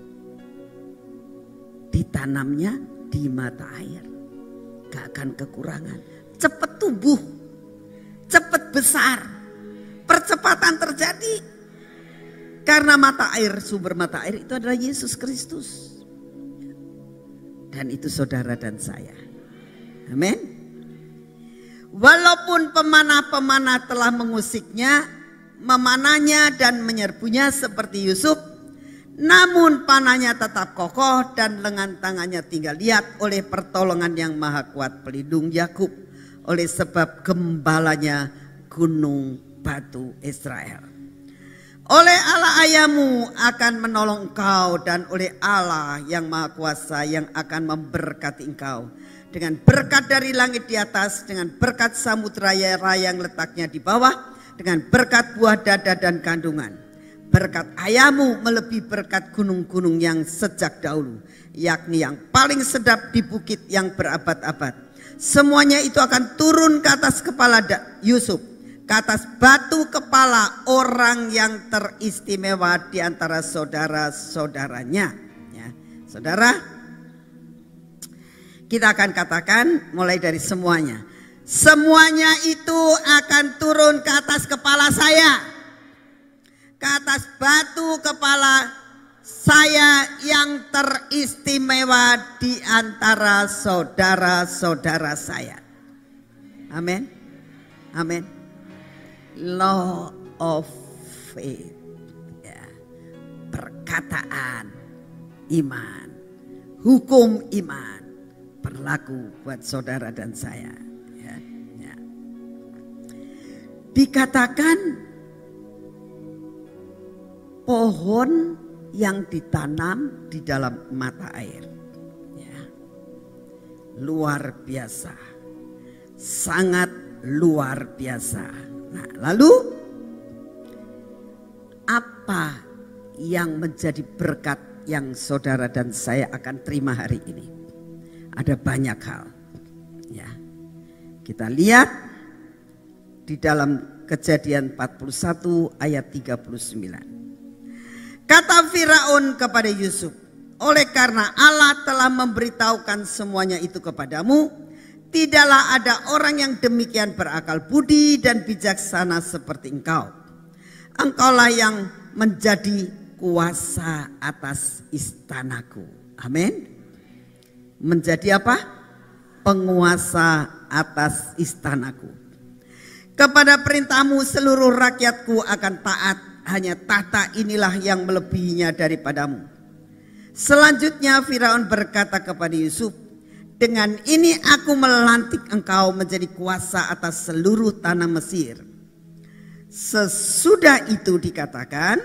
ditanamnya di mata air. Gak akan kekurangan. Cepat tumbuh, cepat besar. Percepatan terjadi. Karena mata air, sumber mata air itu adalah Yesus Kristus. Dan itu saudara dan saya. Amin. Walaupun pemanah-pemanah telah mengusiknya, memanahnya dan menyerbunya seperti Yusuf, namun panahnya tetap kokoh dan lengan tangannya tinggal liat oleh pertolongan yang maha kuat pelindung Yakub, oleh sebab gembalanya gunung batu Israel. Oleh Allah ayahmu akan menolong engkau, dan oleh Allah yang maha kuasa yang akan memberkati engkau. Dengan berkat dari langit di atas, dengan berkat samudera yang letaknya di bawah, dengan berkat buah dada dan kandungan. Berkat ayahmu melebihi berkat gunung-gunung yang sejak dahulu, yakni yang paling sedap di bukit yang berabad-abad. Semuanya itu akan turun ke atas kepala Yusuf, ke atas batu kepala orang yang teristimewa di antara saudara-saudaranya. Ya, saudara, kita akan katakan mulai dari semuanya. Semuanya itu akan turun ke atas kepala saya, ke atas batu kepala saya yang teristimewa di antara saudara-saudara saya. Amin. Amin. Law of faith, ya, perkataan iman, hukum iman berlaku buat saudara dan saya. Ya, ya. Dikatakan pohon yang ditanam di dalam mata air, ya, luar biasa, sangat luar biasa. Nah, lalu apa yang menjadi berkat yang saudara dan saya akan terima hari ini? Ada banyak hal. Ya, kita lihat di dalam Kejadian empat puluh satu ayat tiga puluh sembilan. Kata Firaun kepada Yusuf, oleh karena Allah telah memberitahukan semuanya itu kepadamu, tidaklah ada orang yang demikian berakal budi dan bijaksana seperti engkau. Engkaulah yang menjadi kuasa atas istanaku. Amin. Menjadi apa? Penguasa atas istanaku. Kepada perintahmu seluruh rakyatku akan taat. Hanya tahta inilah yang melebihinya daripadamu. Selanjutnya Firaun berkata kepada Yusuf, dengan ini aku melantik engkau menjadi kuasa atas seluruh tanah Mesir. Sesudah itu dikatakan,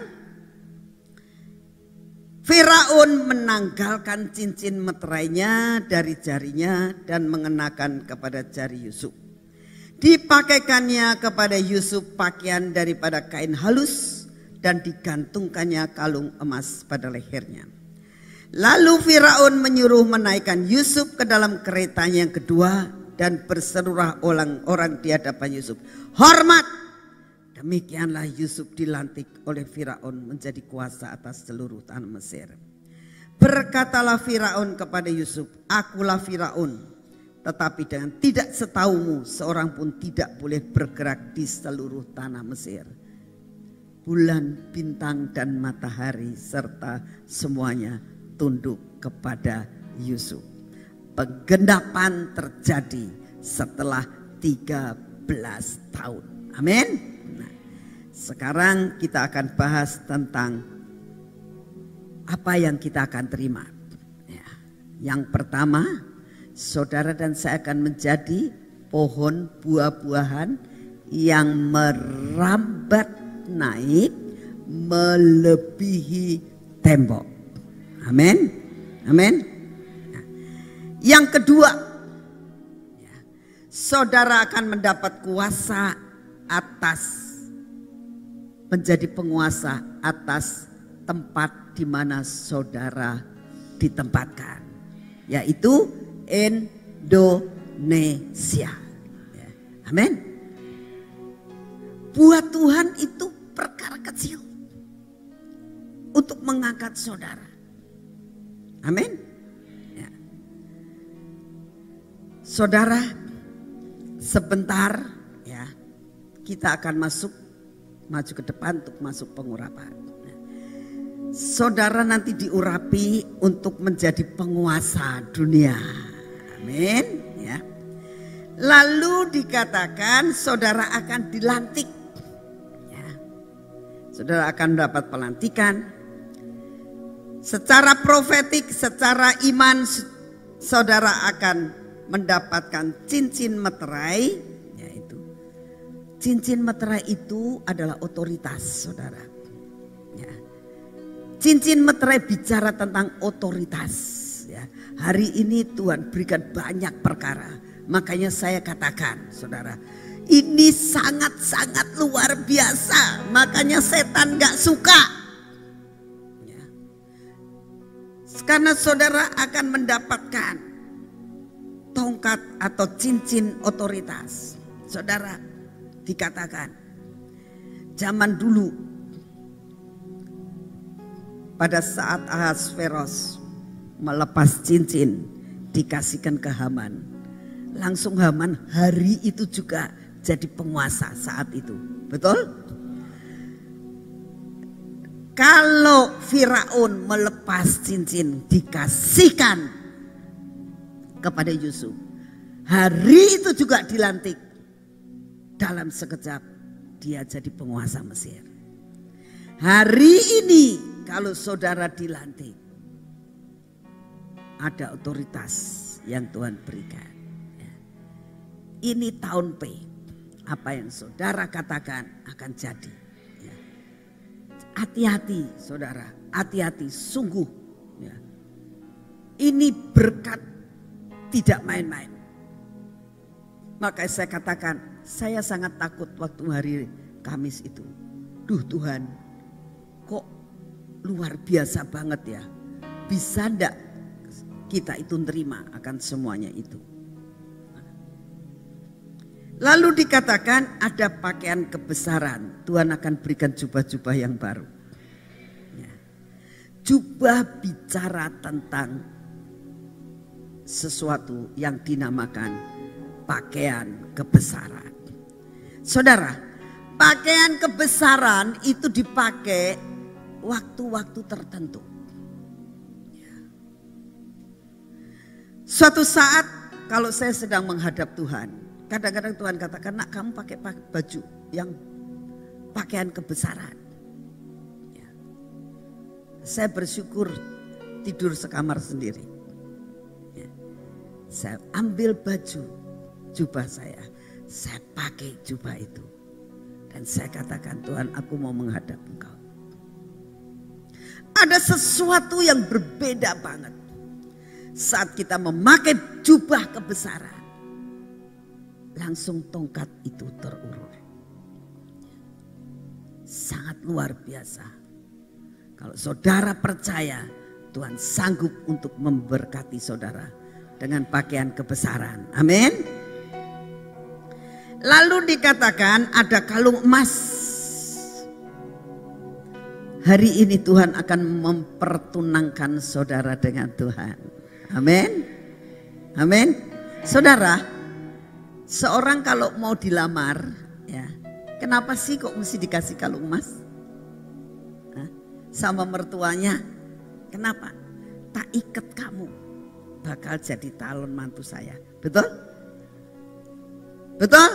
Firaun menanggalkan cincin meterainya dari jarinya dan mengenakan kepada jari Yusuf. Dipakaikannya kepada Yusuf pakaian daripada kain halus dan digantungkannya kalung emas pada lehernya. Lalu Firaun menyuruh menaikkan Yusuf ke dalam keretanya yang kedua dan berserulah orang-orang di hadapan Yusuf, hormat! Demikianlah Yusuf dilantik oleh Firaun menjadi kuasa atas seluruh tanah Mesir. Berkatalah Firaun kepada Yusuf, akulah Firaun, tetapi dengan tidak setahumu seorang pun tidak boleh bergerak di seluruh tanah Mesir. Bulan, bintang dan matahari serta semuanya tunduk kepada Yusuf. Penggenapan terjadi setelah tiga belas tahun. Amin. Nah, sekarang kita akan bahas tentang apa yang kita akan terima. Ya. Yang pertama, saudara dan saya akan menjadi pohon buah-buahan yang merambat naik melebihi tembok. Amin. Amin. Nah, Yang kedua, ya, saudara akan mendapat kuasa atas, menjadi penguasa atas tempat di mana saudara ditempatkan, yaitu Indonesia. Ya, amin. Buat Tuhan itu perkara kecil untuk mengangkat saudara. Amin. Ya. Saudara, sebentar ya kita akan masuk maju ke depan untuk masuk pengurapan. Saudara nanti diurapi untuk menjadi penguasa dunia. Amin. Ya. Lalu dikatakan saudara akan dilantik. Ya. Saudara akan mendapat pelantikan. Secara profetik, secara iman, saudara akan mendapatkan cincin meterai. Yaitu cincin meterai itu adalah otoritas, saudara. Ya. Cincin meterai bicara tentang otoritas. Ya. Hari ini Tuhan berikan banyak perkara. Makanya saya katakan, saudara, ini sangat-sangat luar biasa. Makanya setan gak suka. Ya. Karena saudara akan mendapatkan tongkat atau cincin otoritas. Saudara, dikatakan zaman dulu pada saat Ahasveros melepas cincin dikasihkan ke Haman, langsung Haman hari itu juga jadi penguasa saat itu. Betul? Kalau Firaun melepas cincin dikasihkan kepada Yusuf, hari itu juga dilantik. Dalam sekejap dia jadi penguasa Mesir. Hari ini kalau saudara dilantik, ada otoritas yang Tuhan berikan. Ini tahun P. Apa yang saudara katakan akan jadi. Hati-hati saudara, hati-hati sungguh. Ini berkat tidak main-main. Maka saya katakan, saya sangat takut waktu hari Kamis itu. Duh Tuhan, kok luar biasa banget ya. Bisa enggak kita itu nerima akan semuanya itu. Lalu dikatakan ada pakaian kebesaran. Tuhan akan berikan jubah-jubah yang baru. Ya. Jubah bicara tentang sesuatu yang dinamakan pakaian kebesaran. Saudara, pakaian kebesaran itu dipakai waktu-waktu tertentu. Suatu saat kalau saya sedang menghadap Tuhan, kadang-kadang Tuhan katakan, nak kamu pakai baju yang pakaian kebesaran. Ya. Saya bersyukur tidur sekamar sendiri. Ya. Saya ambil baju jubah saya, saya pakai jubah itu. Dan saya katakan, Tuhan aku mau menghadap Engkau. Ada sesuatu yang berbeda banget. Saat kita memakai jubah kebesaran, langsung tongkat itu terurur. Sangat luar biasa. Kalau saudara percaya, Tuhan sanggup untuk memberkati saudara dengan pakaian kebesaran. Amin. Lalu dikatakan ada kalung emas. Hari ini Tuhan akan mempertunangkan saudara dengan Tuhan. Amin. Amin. Saudara, seorang kalau mau dilamar, ya, kenapa sih kok mesti dikasih kalung emas? Hah? Sama mertuanya, kenapa? Tak ikat kamu bakal jadi calon mantu saya. Betul? Betul?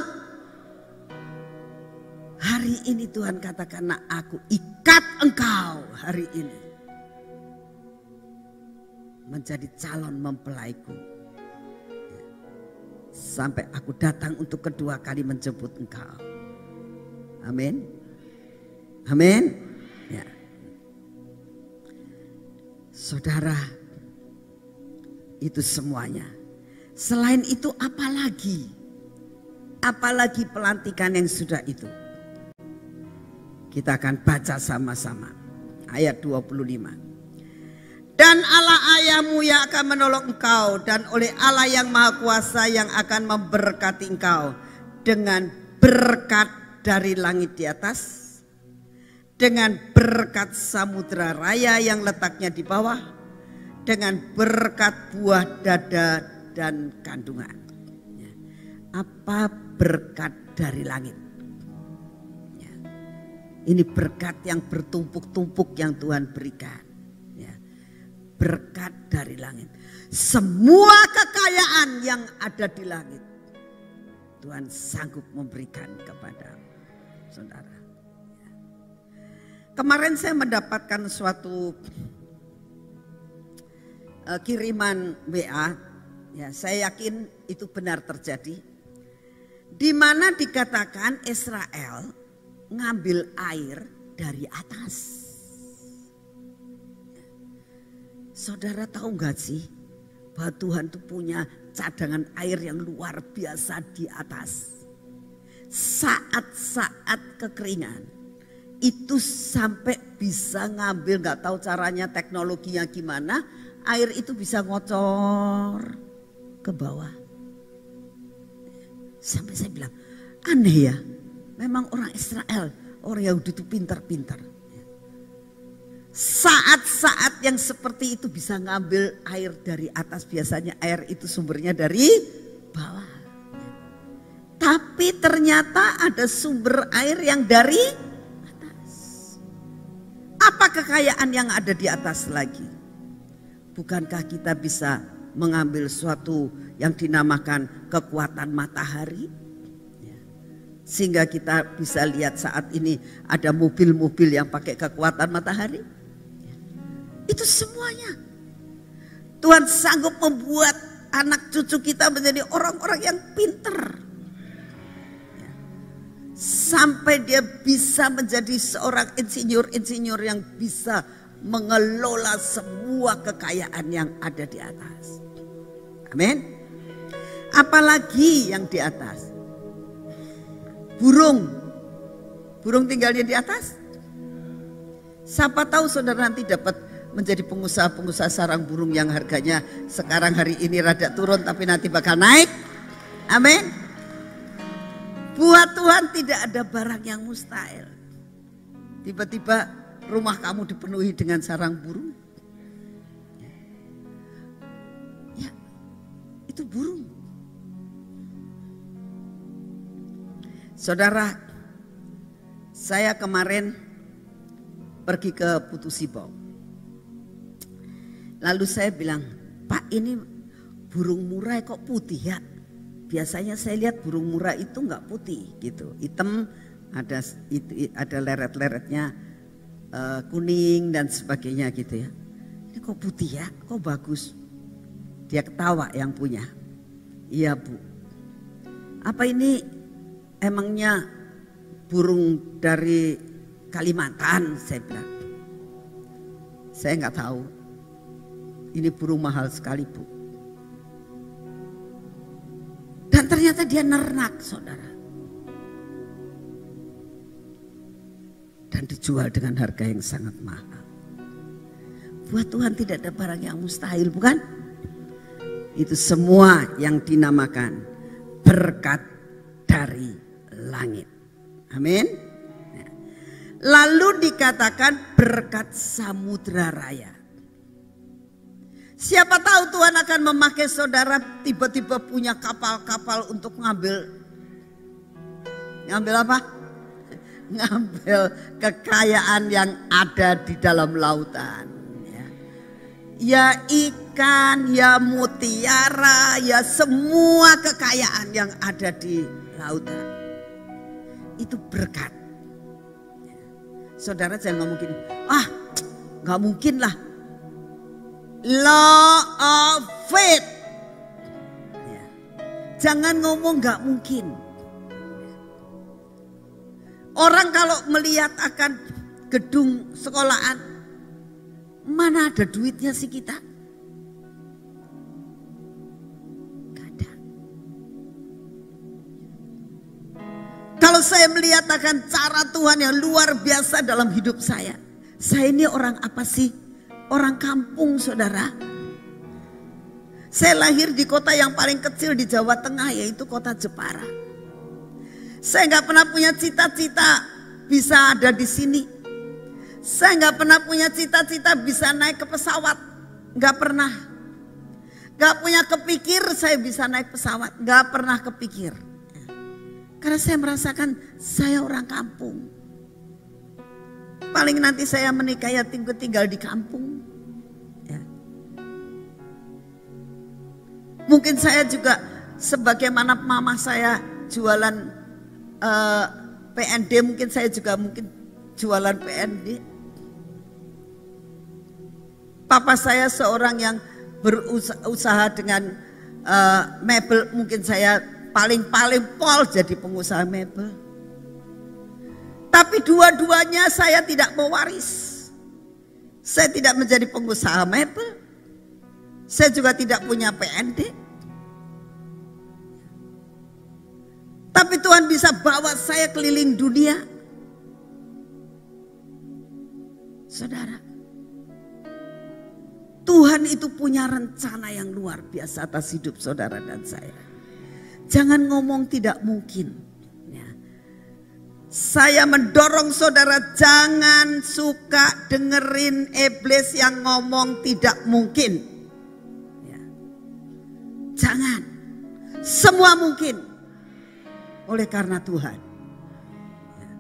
Hari ini Tuhan katakan, nak aku ikat engkau hari ini menjadi calon mempelaiku. Sampai aku datang untuk kedua kali menjemput engkau. Amin. Amin. Ya. Saudara, itu semuanya Selain itu apalagi? Apalagi pelantikan yang sudah itu. Kita akan baca sama-sama. Ayat dua puluh lima. Dan Allah ayahmu yang akan menolong engkau, dan oleh Allah yang Maha Kuasa yang akan memberkati engkau dengan berkat dari langit di atas, dengan berkat samudera raya yang letaknya di bawah, dengan berkat buah dada dan kandungan. Apa berkat dari langit? Ini berkat yang bertumpuk-tumpuk yang Tuhan berikan. Berkat dari langit. Semua kekayaan yang ada di langit Tuhan sanggup memberikan kepada saudara. Kemarin saya mendapatkan suatu uh, kiriman W A, ya, saya yakin itu benar terjadi, di mana dikatakan Israel ngambil air dari atas. Saudara tahu nggak sih bahwa Tuhan itu punya cadangan air yang luar biasa di atas. Saat-saat kekeringan itu sampai bisa ngambil, nggak tahu caranya teknologinya gimana, air itu bisa ngocor ke bawah. Sampai saya bilang aneh ya, memang orang Israel, orang Yahudi itu pintar-pintar. Saat-saat yang seperti itu bisa ngambil air dari atas, biasanya air itu sumbernya dari bawah. Tapi ternyata ada sumber air yang dari atas. Apa kekayaan yang ada di atas lagi? Bukankah kita bisa mengambil suatu yang dinamakan kekuatan matahari? Sehingga kita bisa lihat saat ini ada mobil-mobil yang pakai kekuatan matahari. Itu semuanya Tuhan sanggup membuat anak cucu kita menjadi orang-orang yang pintar. Sampai dia bisa menjadi seorang insinyur-insinyur yang bisa mengelola semua kekayaan yang ada di atas. Amin. Apalagi yang di atas? Burung. Burung tinggalnya di atas. Siapa tahu saudara nanti dapat menjadi pengusaha-pengusaha sarang burung yang harganya sekarang hari ini rada turun tapi nanti bakal naik. Amin. Buat Tuhan tidak ada barang yang mustahil. Tiba-tiba rumah kamu dipenuhi dengan sarang burung. Ya, itu burung. Saudara, saya kemarin pergi ke Putu Sibau. Lalu saya bilang, Pak, ini burung murai kok putih ya? Biasanya saya lihat burung murai itu nggak putih gitu, hitam, ada itu, ada leret-leretnya uh, kuning dan sebagainya gitu ya. Ini kok putih ya? Kok bagus? Dia ketawa yang punya. Iya Bu. Apa ini emangnya burung dari Kalimantan? Saya bilang. Saya nggak tahu. Ini burung mahal sekali Bu. Dan ternyata dia nernak saudara. Dan dijual dengan harga yang sangat mahal. Buat Tuhan tidak ada barang yang mustahil, bukan? Itu semua yang dinamakan berkat dari langit. Amin. Lalu dikatakan berkat samudera raya. Siapa tahu Tuhan akan memakai saudara tiba-tiba punya kapal-kapal untuk ngambil. Ngambil apa? Ngambil kekayaan yang ada di dalam lautan. Ya, ya ikan, ya mutiara, ya semua kekayaan yang ada di lautan. Itu berkat. Saudara jangan ngomong gini, ah gak mungkin lah. Law of faith. Ya. Jangan ngomong gak mungkin. Orang kalau melihat akan gedung sekolahan, mana ada duitnya sih kita? Gak ada. Kalau saya melihat akan cara Tuhan yang luar biasa dalam hidup saya. Saya ini orang apa sih? Orang kampung, saudara. Saya lahir di kota yang paling kecil di Jawa Tengah, yaitu kota Jepara. Saya nggak pernah punya cita-cita bisa ada di sini. Saya nggak pernah punya cita-cita bisa naik ke pesawat. Nggak pernah. Nggak punya kepikir saya bisa naik pesawat. Nggak pernah kepikir. Karena saya merasakan saya orang kampung. Paling nanti saya menikah ya tinggal di kampung. Ya. Mungkin saya juga sebagaimana mama saya jualan uh, P N D, mungkin saya juga mungkin jualan P N D. Papa saya seorang yang berusaha dengan uh, mebel, mungkin saya paling-paling pol jadi pengusaha mebel. Tapi dua-duanya saya tidak mewaris. Saya tidak menjadi pengusaha mebel. Saya juga tidak punya P N D. Tapi Tuhan bisa bawa saya keliling dunia. Saudara, Tuhan itu punya rencana yang luar biasa atas hidup saudara dan saya. Jangan ngomong tidak mungkin. Ya. Saya mendorong saudara jangan suka dengerin iblis yang ngomong tidak mungkin. Ya. Jangan. Semua mungkin. Oleh karena Tuhan. Ya.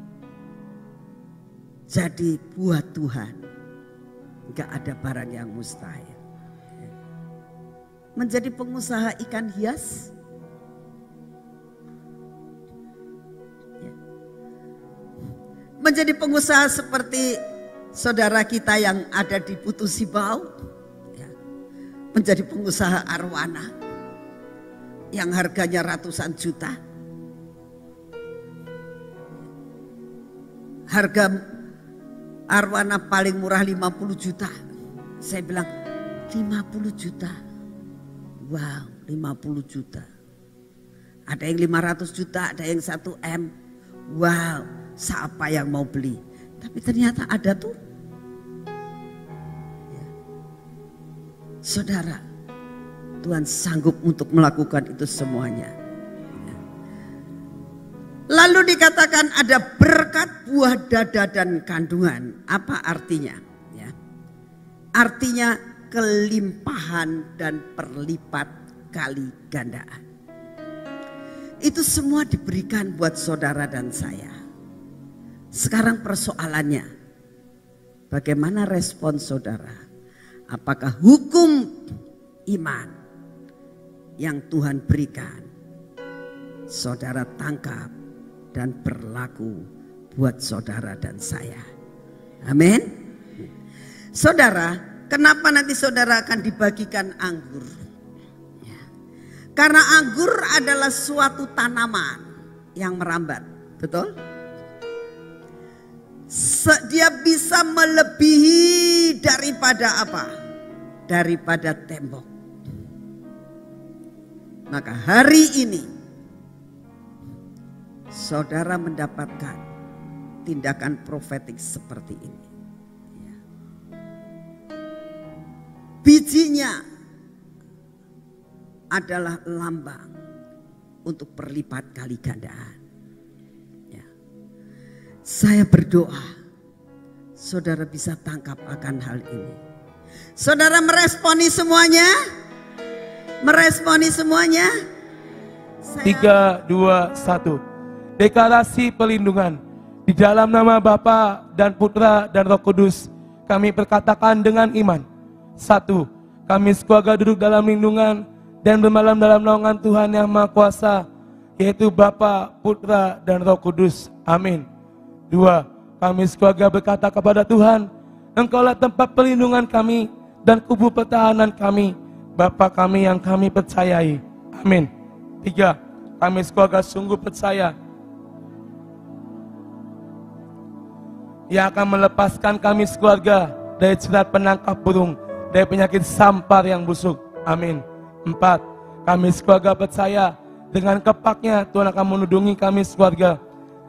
Jadi buat Tuhan gak ada barang yang mustahil. Ya. Menjadi pengusaha ikan hias. Menjadi pengusaha seperti saudara kita yang ada di Putu Sibau, ya. Menjadi pengusaha arwana yang harganya ratusan juta. Harga arwana paling murah lima puluh juta. Saya bilang lima puluh juta. Wow, lima puluh juta. Ada yang lima ratus juta, ada yang satu M. Wow. Siapa yang mau beli? Tapi ternyata ada tuh. Ya. Saudara, Tuhan sanggup untuk melakukan itu semuanya. Ya. Lalu dikatakan ada berkat buah dada dan kandungan. Apa artinya? Ya. Artinya kelimpahan dan perlipat kali gandaan. Itu semua diberikan buat saudara dan saya. Sekarang persoalannya, bagaimana respon saudara? Apakah hukum iman yang Tuhan berikan, saudara tangkap dan berlaku buat saudara dan saya? Amin. Saudara, kenapa nanti saudara akan dibagikan anggur? Ya. Karena anggur adalah suatu tanaman yang merambat, betul? Dia bisa melebihi daripada apa? Daripada tembok. Maka hari ini saudara mendapatkan tindakan profetik seperti ini. Bijinya adalah lambang untuk perlipat kali gandaan. Saya berdoa saudara bisa tangkap akan hal ini. Saudara meresponi semuanya? Meresponi semuanya? Saya... Tiga, dua, satu. Deklarasi pelindungan. Di dalam nama Bapa dan Putra dan Roh Kudus, kami berkatakan dengan iman. Satu, kami sekeluarga duduk dalam lindungan dan bermalam dalam naungan Tuhan yang Maha Kuasa, yaitu Bapa, Putra dan Roh Kudus. Amin. Dua, kami sekeluarga berkata kepada Tuhan, Engkaulah tempat perlindungan kami dan kubu pertahanan kami, Bapa kami yang kami percayai. Amin. Tiga, kami sekeluarga sungguh percaya Ia akan melepaskan kami sekeluarga dari jerat penangkap burung, dari penyakit sampar yang busuk. Amin. Empat, kami sekeluarga percaya dengan kepaknya Tuhan akan menudungi kami sekeluarga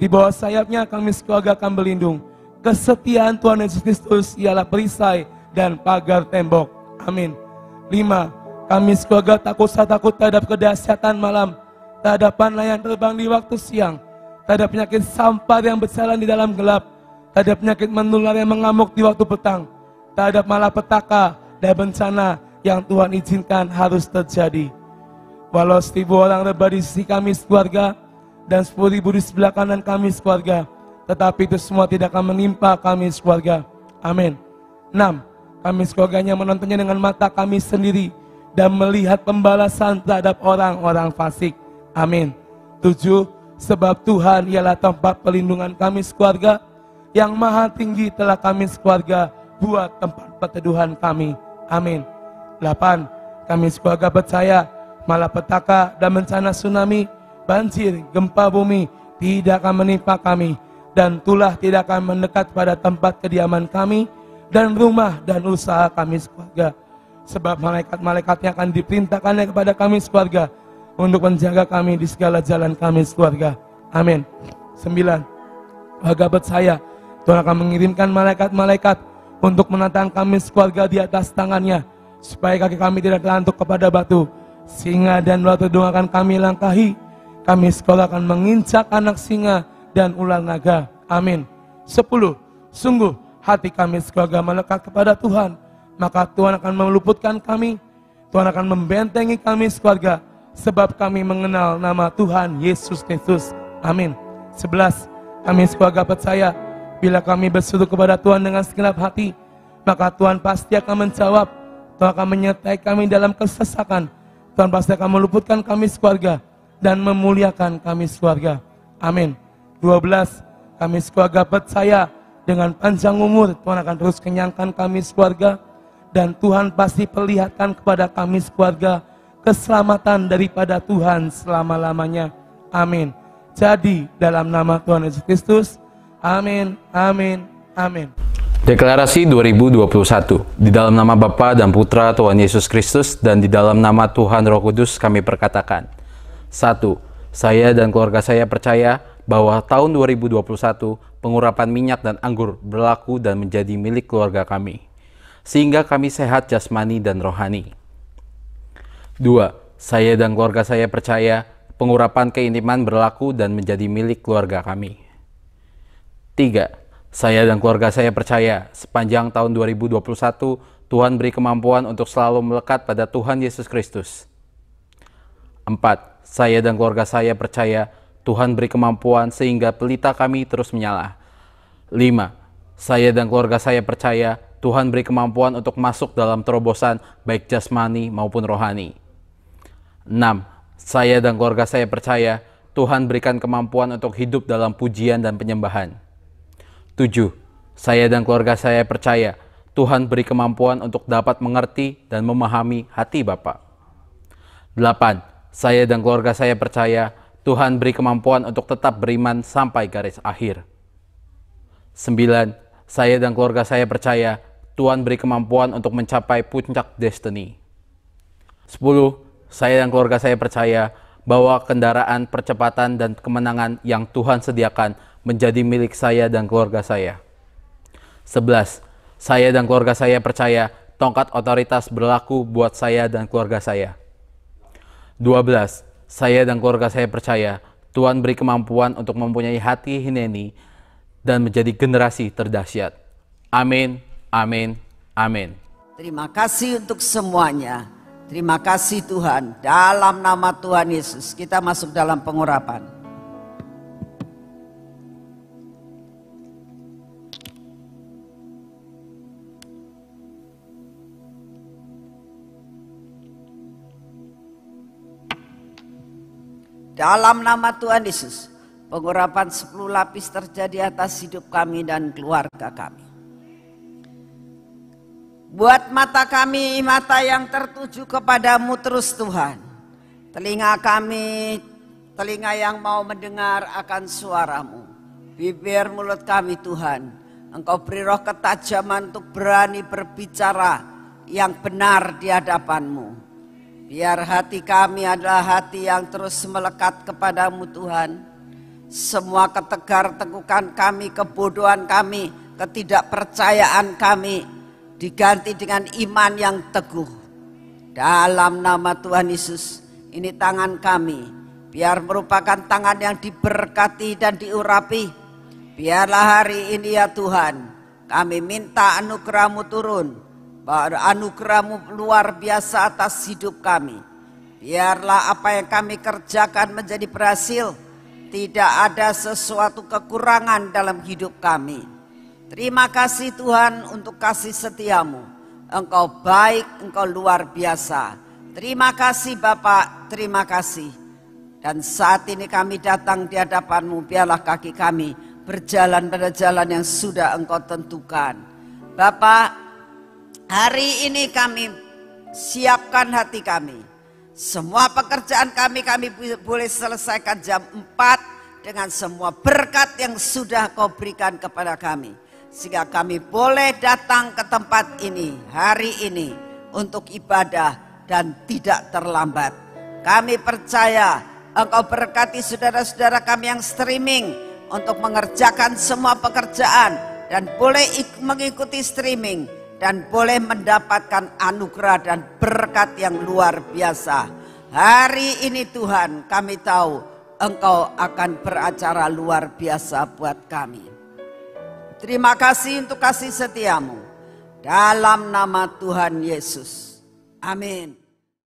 Di bawah sayapnya kami sekeluarga akan berlindung. Kesetiaan Tuhan Yesus Kristus ialah perisai dan pagar tembok. Amin. Lima, kami sekeluarga tak usah takut terhadap kedahsyatan malam, terhadap panah yang terbang di waktu siang, terhadap penyakit sampar yang berjalan di dalam gelap, terhadap penyakit menular yang mengamuk di waktu petang, terhadap malapetaka dan bencana yang Tuhan izinkan harus terjadi. Walau seribu orang rebah di sisi kami sekeluarga dan sepuluh ribu di sebelah kanan kami sekeluarga, tetapi itu semua tidak akan menimpa kami sekeluarga. Amin. Enam, kami sekeluarganya menontonnya dengan mata kami sendiri dan melihat pembalasan terhadap orang-orang fasik. Amin. Tujuh, sebab Tuhan ialah tempat perlindungan kami sekeluarga, yang maha tinggi telah kami sekeluarga buat tempat perteduhan kami. Amin. Delapan, kami sekeluarga percaya malapetaka dan bencana tsunami, banjir, gempa bumi tidak akan menimpa kami, dan tulah tidak akan mendekat pada tempat kediaman kami dan rumah dan usaha kami sekeluarga. Sebab malaikat-malaikatnya akan diperintahkannya kepada kami sekeluarga untuk menjaga kami di segala jalan kami sekeluarga. Amin. Sembilan, warga percaya Tuhan akan mengirimkan malaikat-malaikat untuk menantang kami sekeluarga di atas tangannya, supaya kaki kami tidak terantuk kepada batu. Singa dan ular tedung akan kami langkahi. Kami sekolah akan menginjak anak singa dan ular naga. Amin. Sepuluh, sungguh hati kami sekeluarga melekat kepada Tuhan, maka Tuhan akan meluputkan kami. Tuhan akan membentengi kami sekeluarga, sebab kami mengenal nama Tuhan Yesus Kristus. Amin. Sebelas, kami sekeluarga percaya bila kami berseru kepada Tuhan dengan segenap hati, maka Tuhan pasti akan menjawab. Tuhan akan menyertai kami dalam kesesakan. Tuhan pasti akan meluputkan kami sekeluarga dan memuliakan kami sekeluarga. Amin. Dua belas, kami sekeluarga percaya dengan panjang umur Tuhan akan terus kenyangkan kami sekeluarga, dan Tuhan pasti perlihatkan kepada kami sekeluarga keselamatan daripada Tuhan selama-lamanya. Amin. Jadi dalam nama Tuhan Yesus Kristus, amin, amin, amin. Deklarasi dua ribu dua puluh satu. Di dalam nama Bapa dan Putra Tuhan Yesus Kristus dan di dalam nama Tuhan Roh Kudus kami perkatakan. Satu. Saya dan keluarga saya percaya bahwa tahun dua ribu dua puluh satu pengurapan minyak dan anggur berlaku dan menjadi milik keluarga kami, sehingga kami sehat jasmani dan rohani. Dua. Saya dan keluarga saya percaya pengurapan keintiman berlaku dan menjadi milik keluarga kami. Tiga. Saya dan keluarga saya percaya sepanjang tahun dua ribu dua puluh satu Tuhan beri kemampuan untuk selalu melekat pada Tuhan Yesus Kristus. Empat. Saya dan keluarga saya percaya Tuhan beri kemampuan sehingga pelita kami terus menyala. Lima. Saya dan keluarga saya percaya Tuhan beri kemampuan untuk masuk dalam terobosan baik jasmani maupun rohani. Enam. Saya dan keluarga saya percaya Tuhan berikan kemampuan untuk hidup dalam pujian dan penyembahan. Tujuh. Saya dan keluarga saya percaya Tuhan beri kemampuan untuk dapat mengerti dan memahami hati Bapa. Delapan. Saya dan keluarga saya percaya Tuhan beri kemampuan untuk tetap beriman sampai garis akhir. Sembilan. Saya dan keluarga saya percaya Tuhan beri kemampuan untuk mencapai puncak destiny. Sepuluh. Saya dan keluarga saya percaya bahwa kendaraan percepatan dan kemenangan yang Tuhan sediakan menjadi milik saya dan keluarga saya. Sebelas. Saya dan keluarga saya percaya tongkat otoritas berlaku buat saya dan keluarga saya. Dua belas. Saya dan keluarga saya percaya Tuhan beri kemampuan untuk mempunyai hati Hineni dan menjadi generasi terdahsyat. Amin, amin, amin. Terima kasih untuk semuanya. Terima kasih Tuhan. Dalam nama Tuhan Yesus kita masuk dalam pengurapan. Dalam nama Tuhan Yesus, pengurapan sepuluh lapis terjadi atas hidup kami dan keluarga kami. Buat mata kami, mata yang tertuju kepadamu terus Tuhan. Telinga kami, telinga yang mau mendengar akan suaramu. Bibir mulut kami Tuhan, Engkau beri roh ketajaman untuk berani berbicara yang benar di hadapanmu. Biar hati kami adalah hati yang terus melekat kepadamu Tuhan. semua ketegar-tegukan kami, kebodohan kami, ketidakpercayaan kami diganti dengan iman yang teguh. Dalam nama Tuhan Yesus, ini tangan kami, biar merupakan tangan yang diberkati dan diurapi. Biarlah hari ini ya Tuhan, kami minta anugerah-Mu turun, anugerah-Mu luar biasa atas hidup kami. Biarlah apa yang kami kerjakan menjadi berhasil, tidak ada sesuatu kekurangan dalam hidup kami. Terima kasih Tuhan untuk kasih setia-Mu. Engkau baik, Engkau luar biasa. Terima kasih Bapak, terima kasih. Dan saat ini kami datang di hadapan-Mu, biarlah kaki kami berjalan pada jalan yang sudah Engkau tentukan. Bapak, hari ini kami siapkan hati kami. Semua pekerjaan kami, kami boleh selesaikan jam empat dengan semua berkat yang sudah Kau berikan kepada kami. Sehingga kami boleh datang ke tempat ini hari ini untuk ibadah dan tidak terlambat. Kami percaya Engkau berkati saudara-saudara kami yang streaming untuk mengerjakan semua pekerjaan dan boleh mengikuti streaming dan boleh mendapatkan anugerah dan berkat yang luar biasa. Hari ini Tuhan, kami tahu Engkau akan beracara luar biasa buat kami. Terima kasih untuk kasih setia-Mu. Dalam nama Tuhan Yesus. Amin.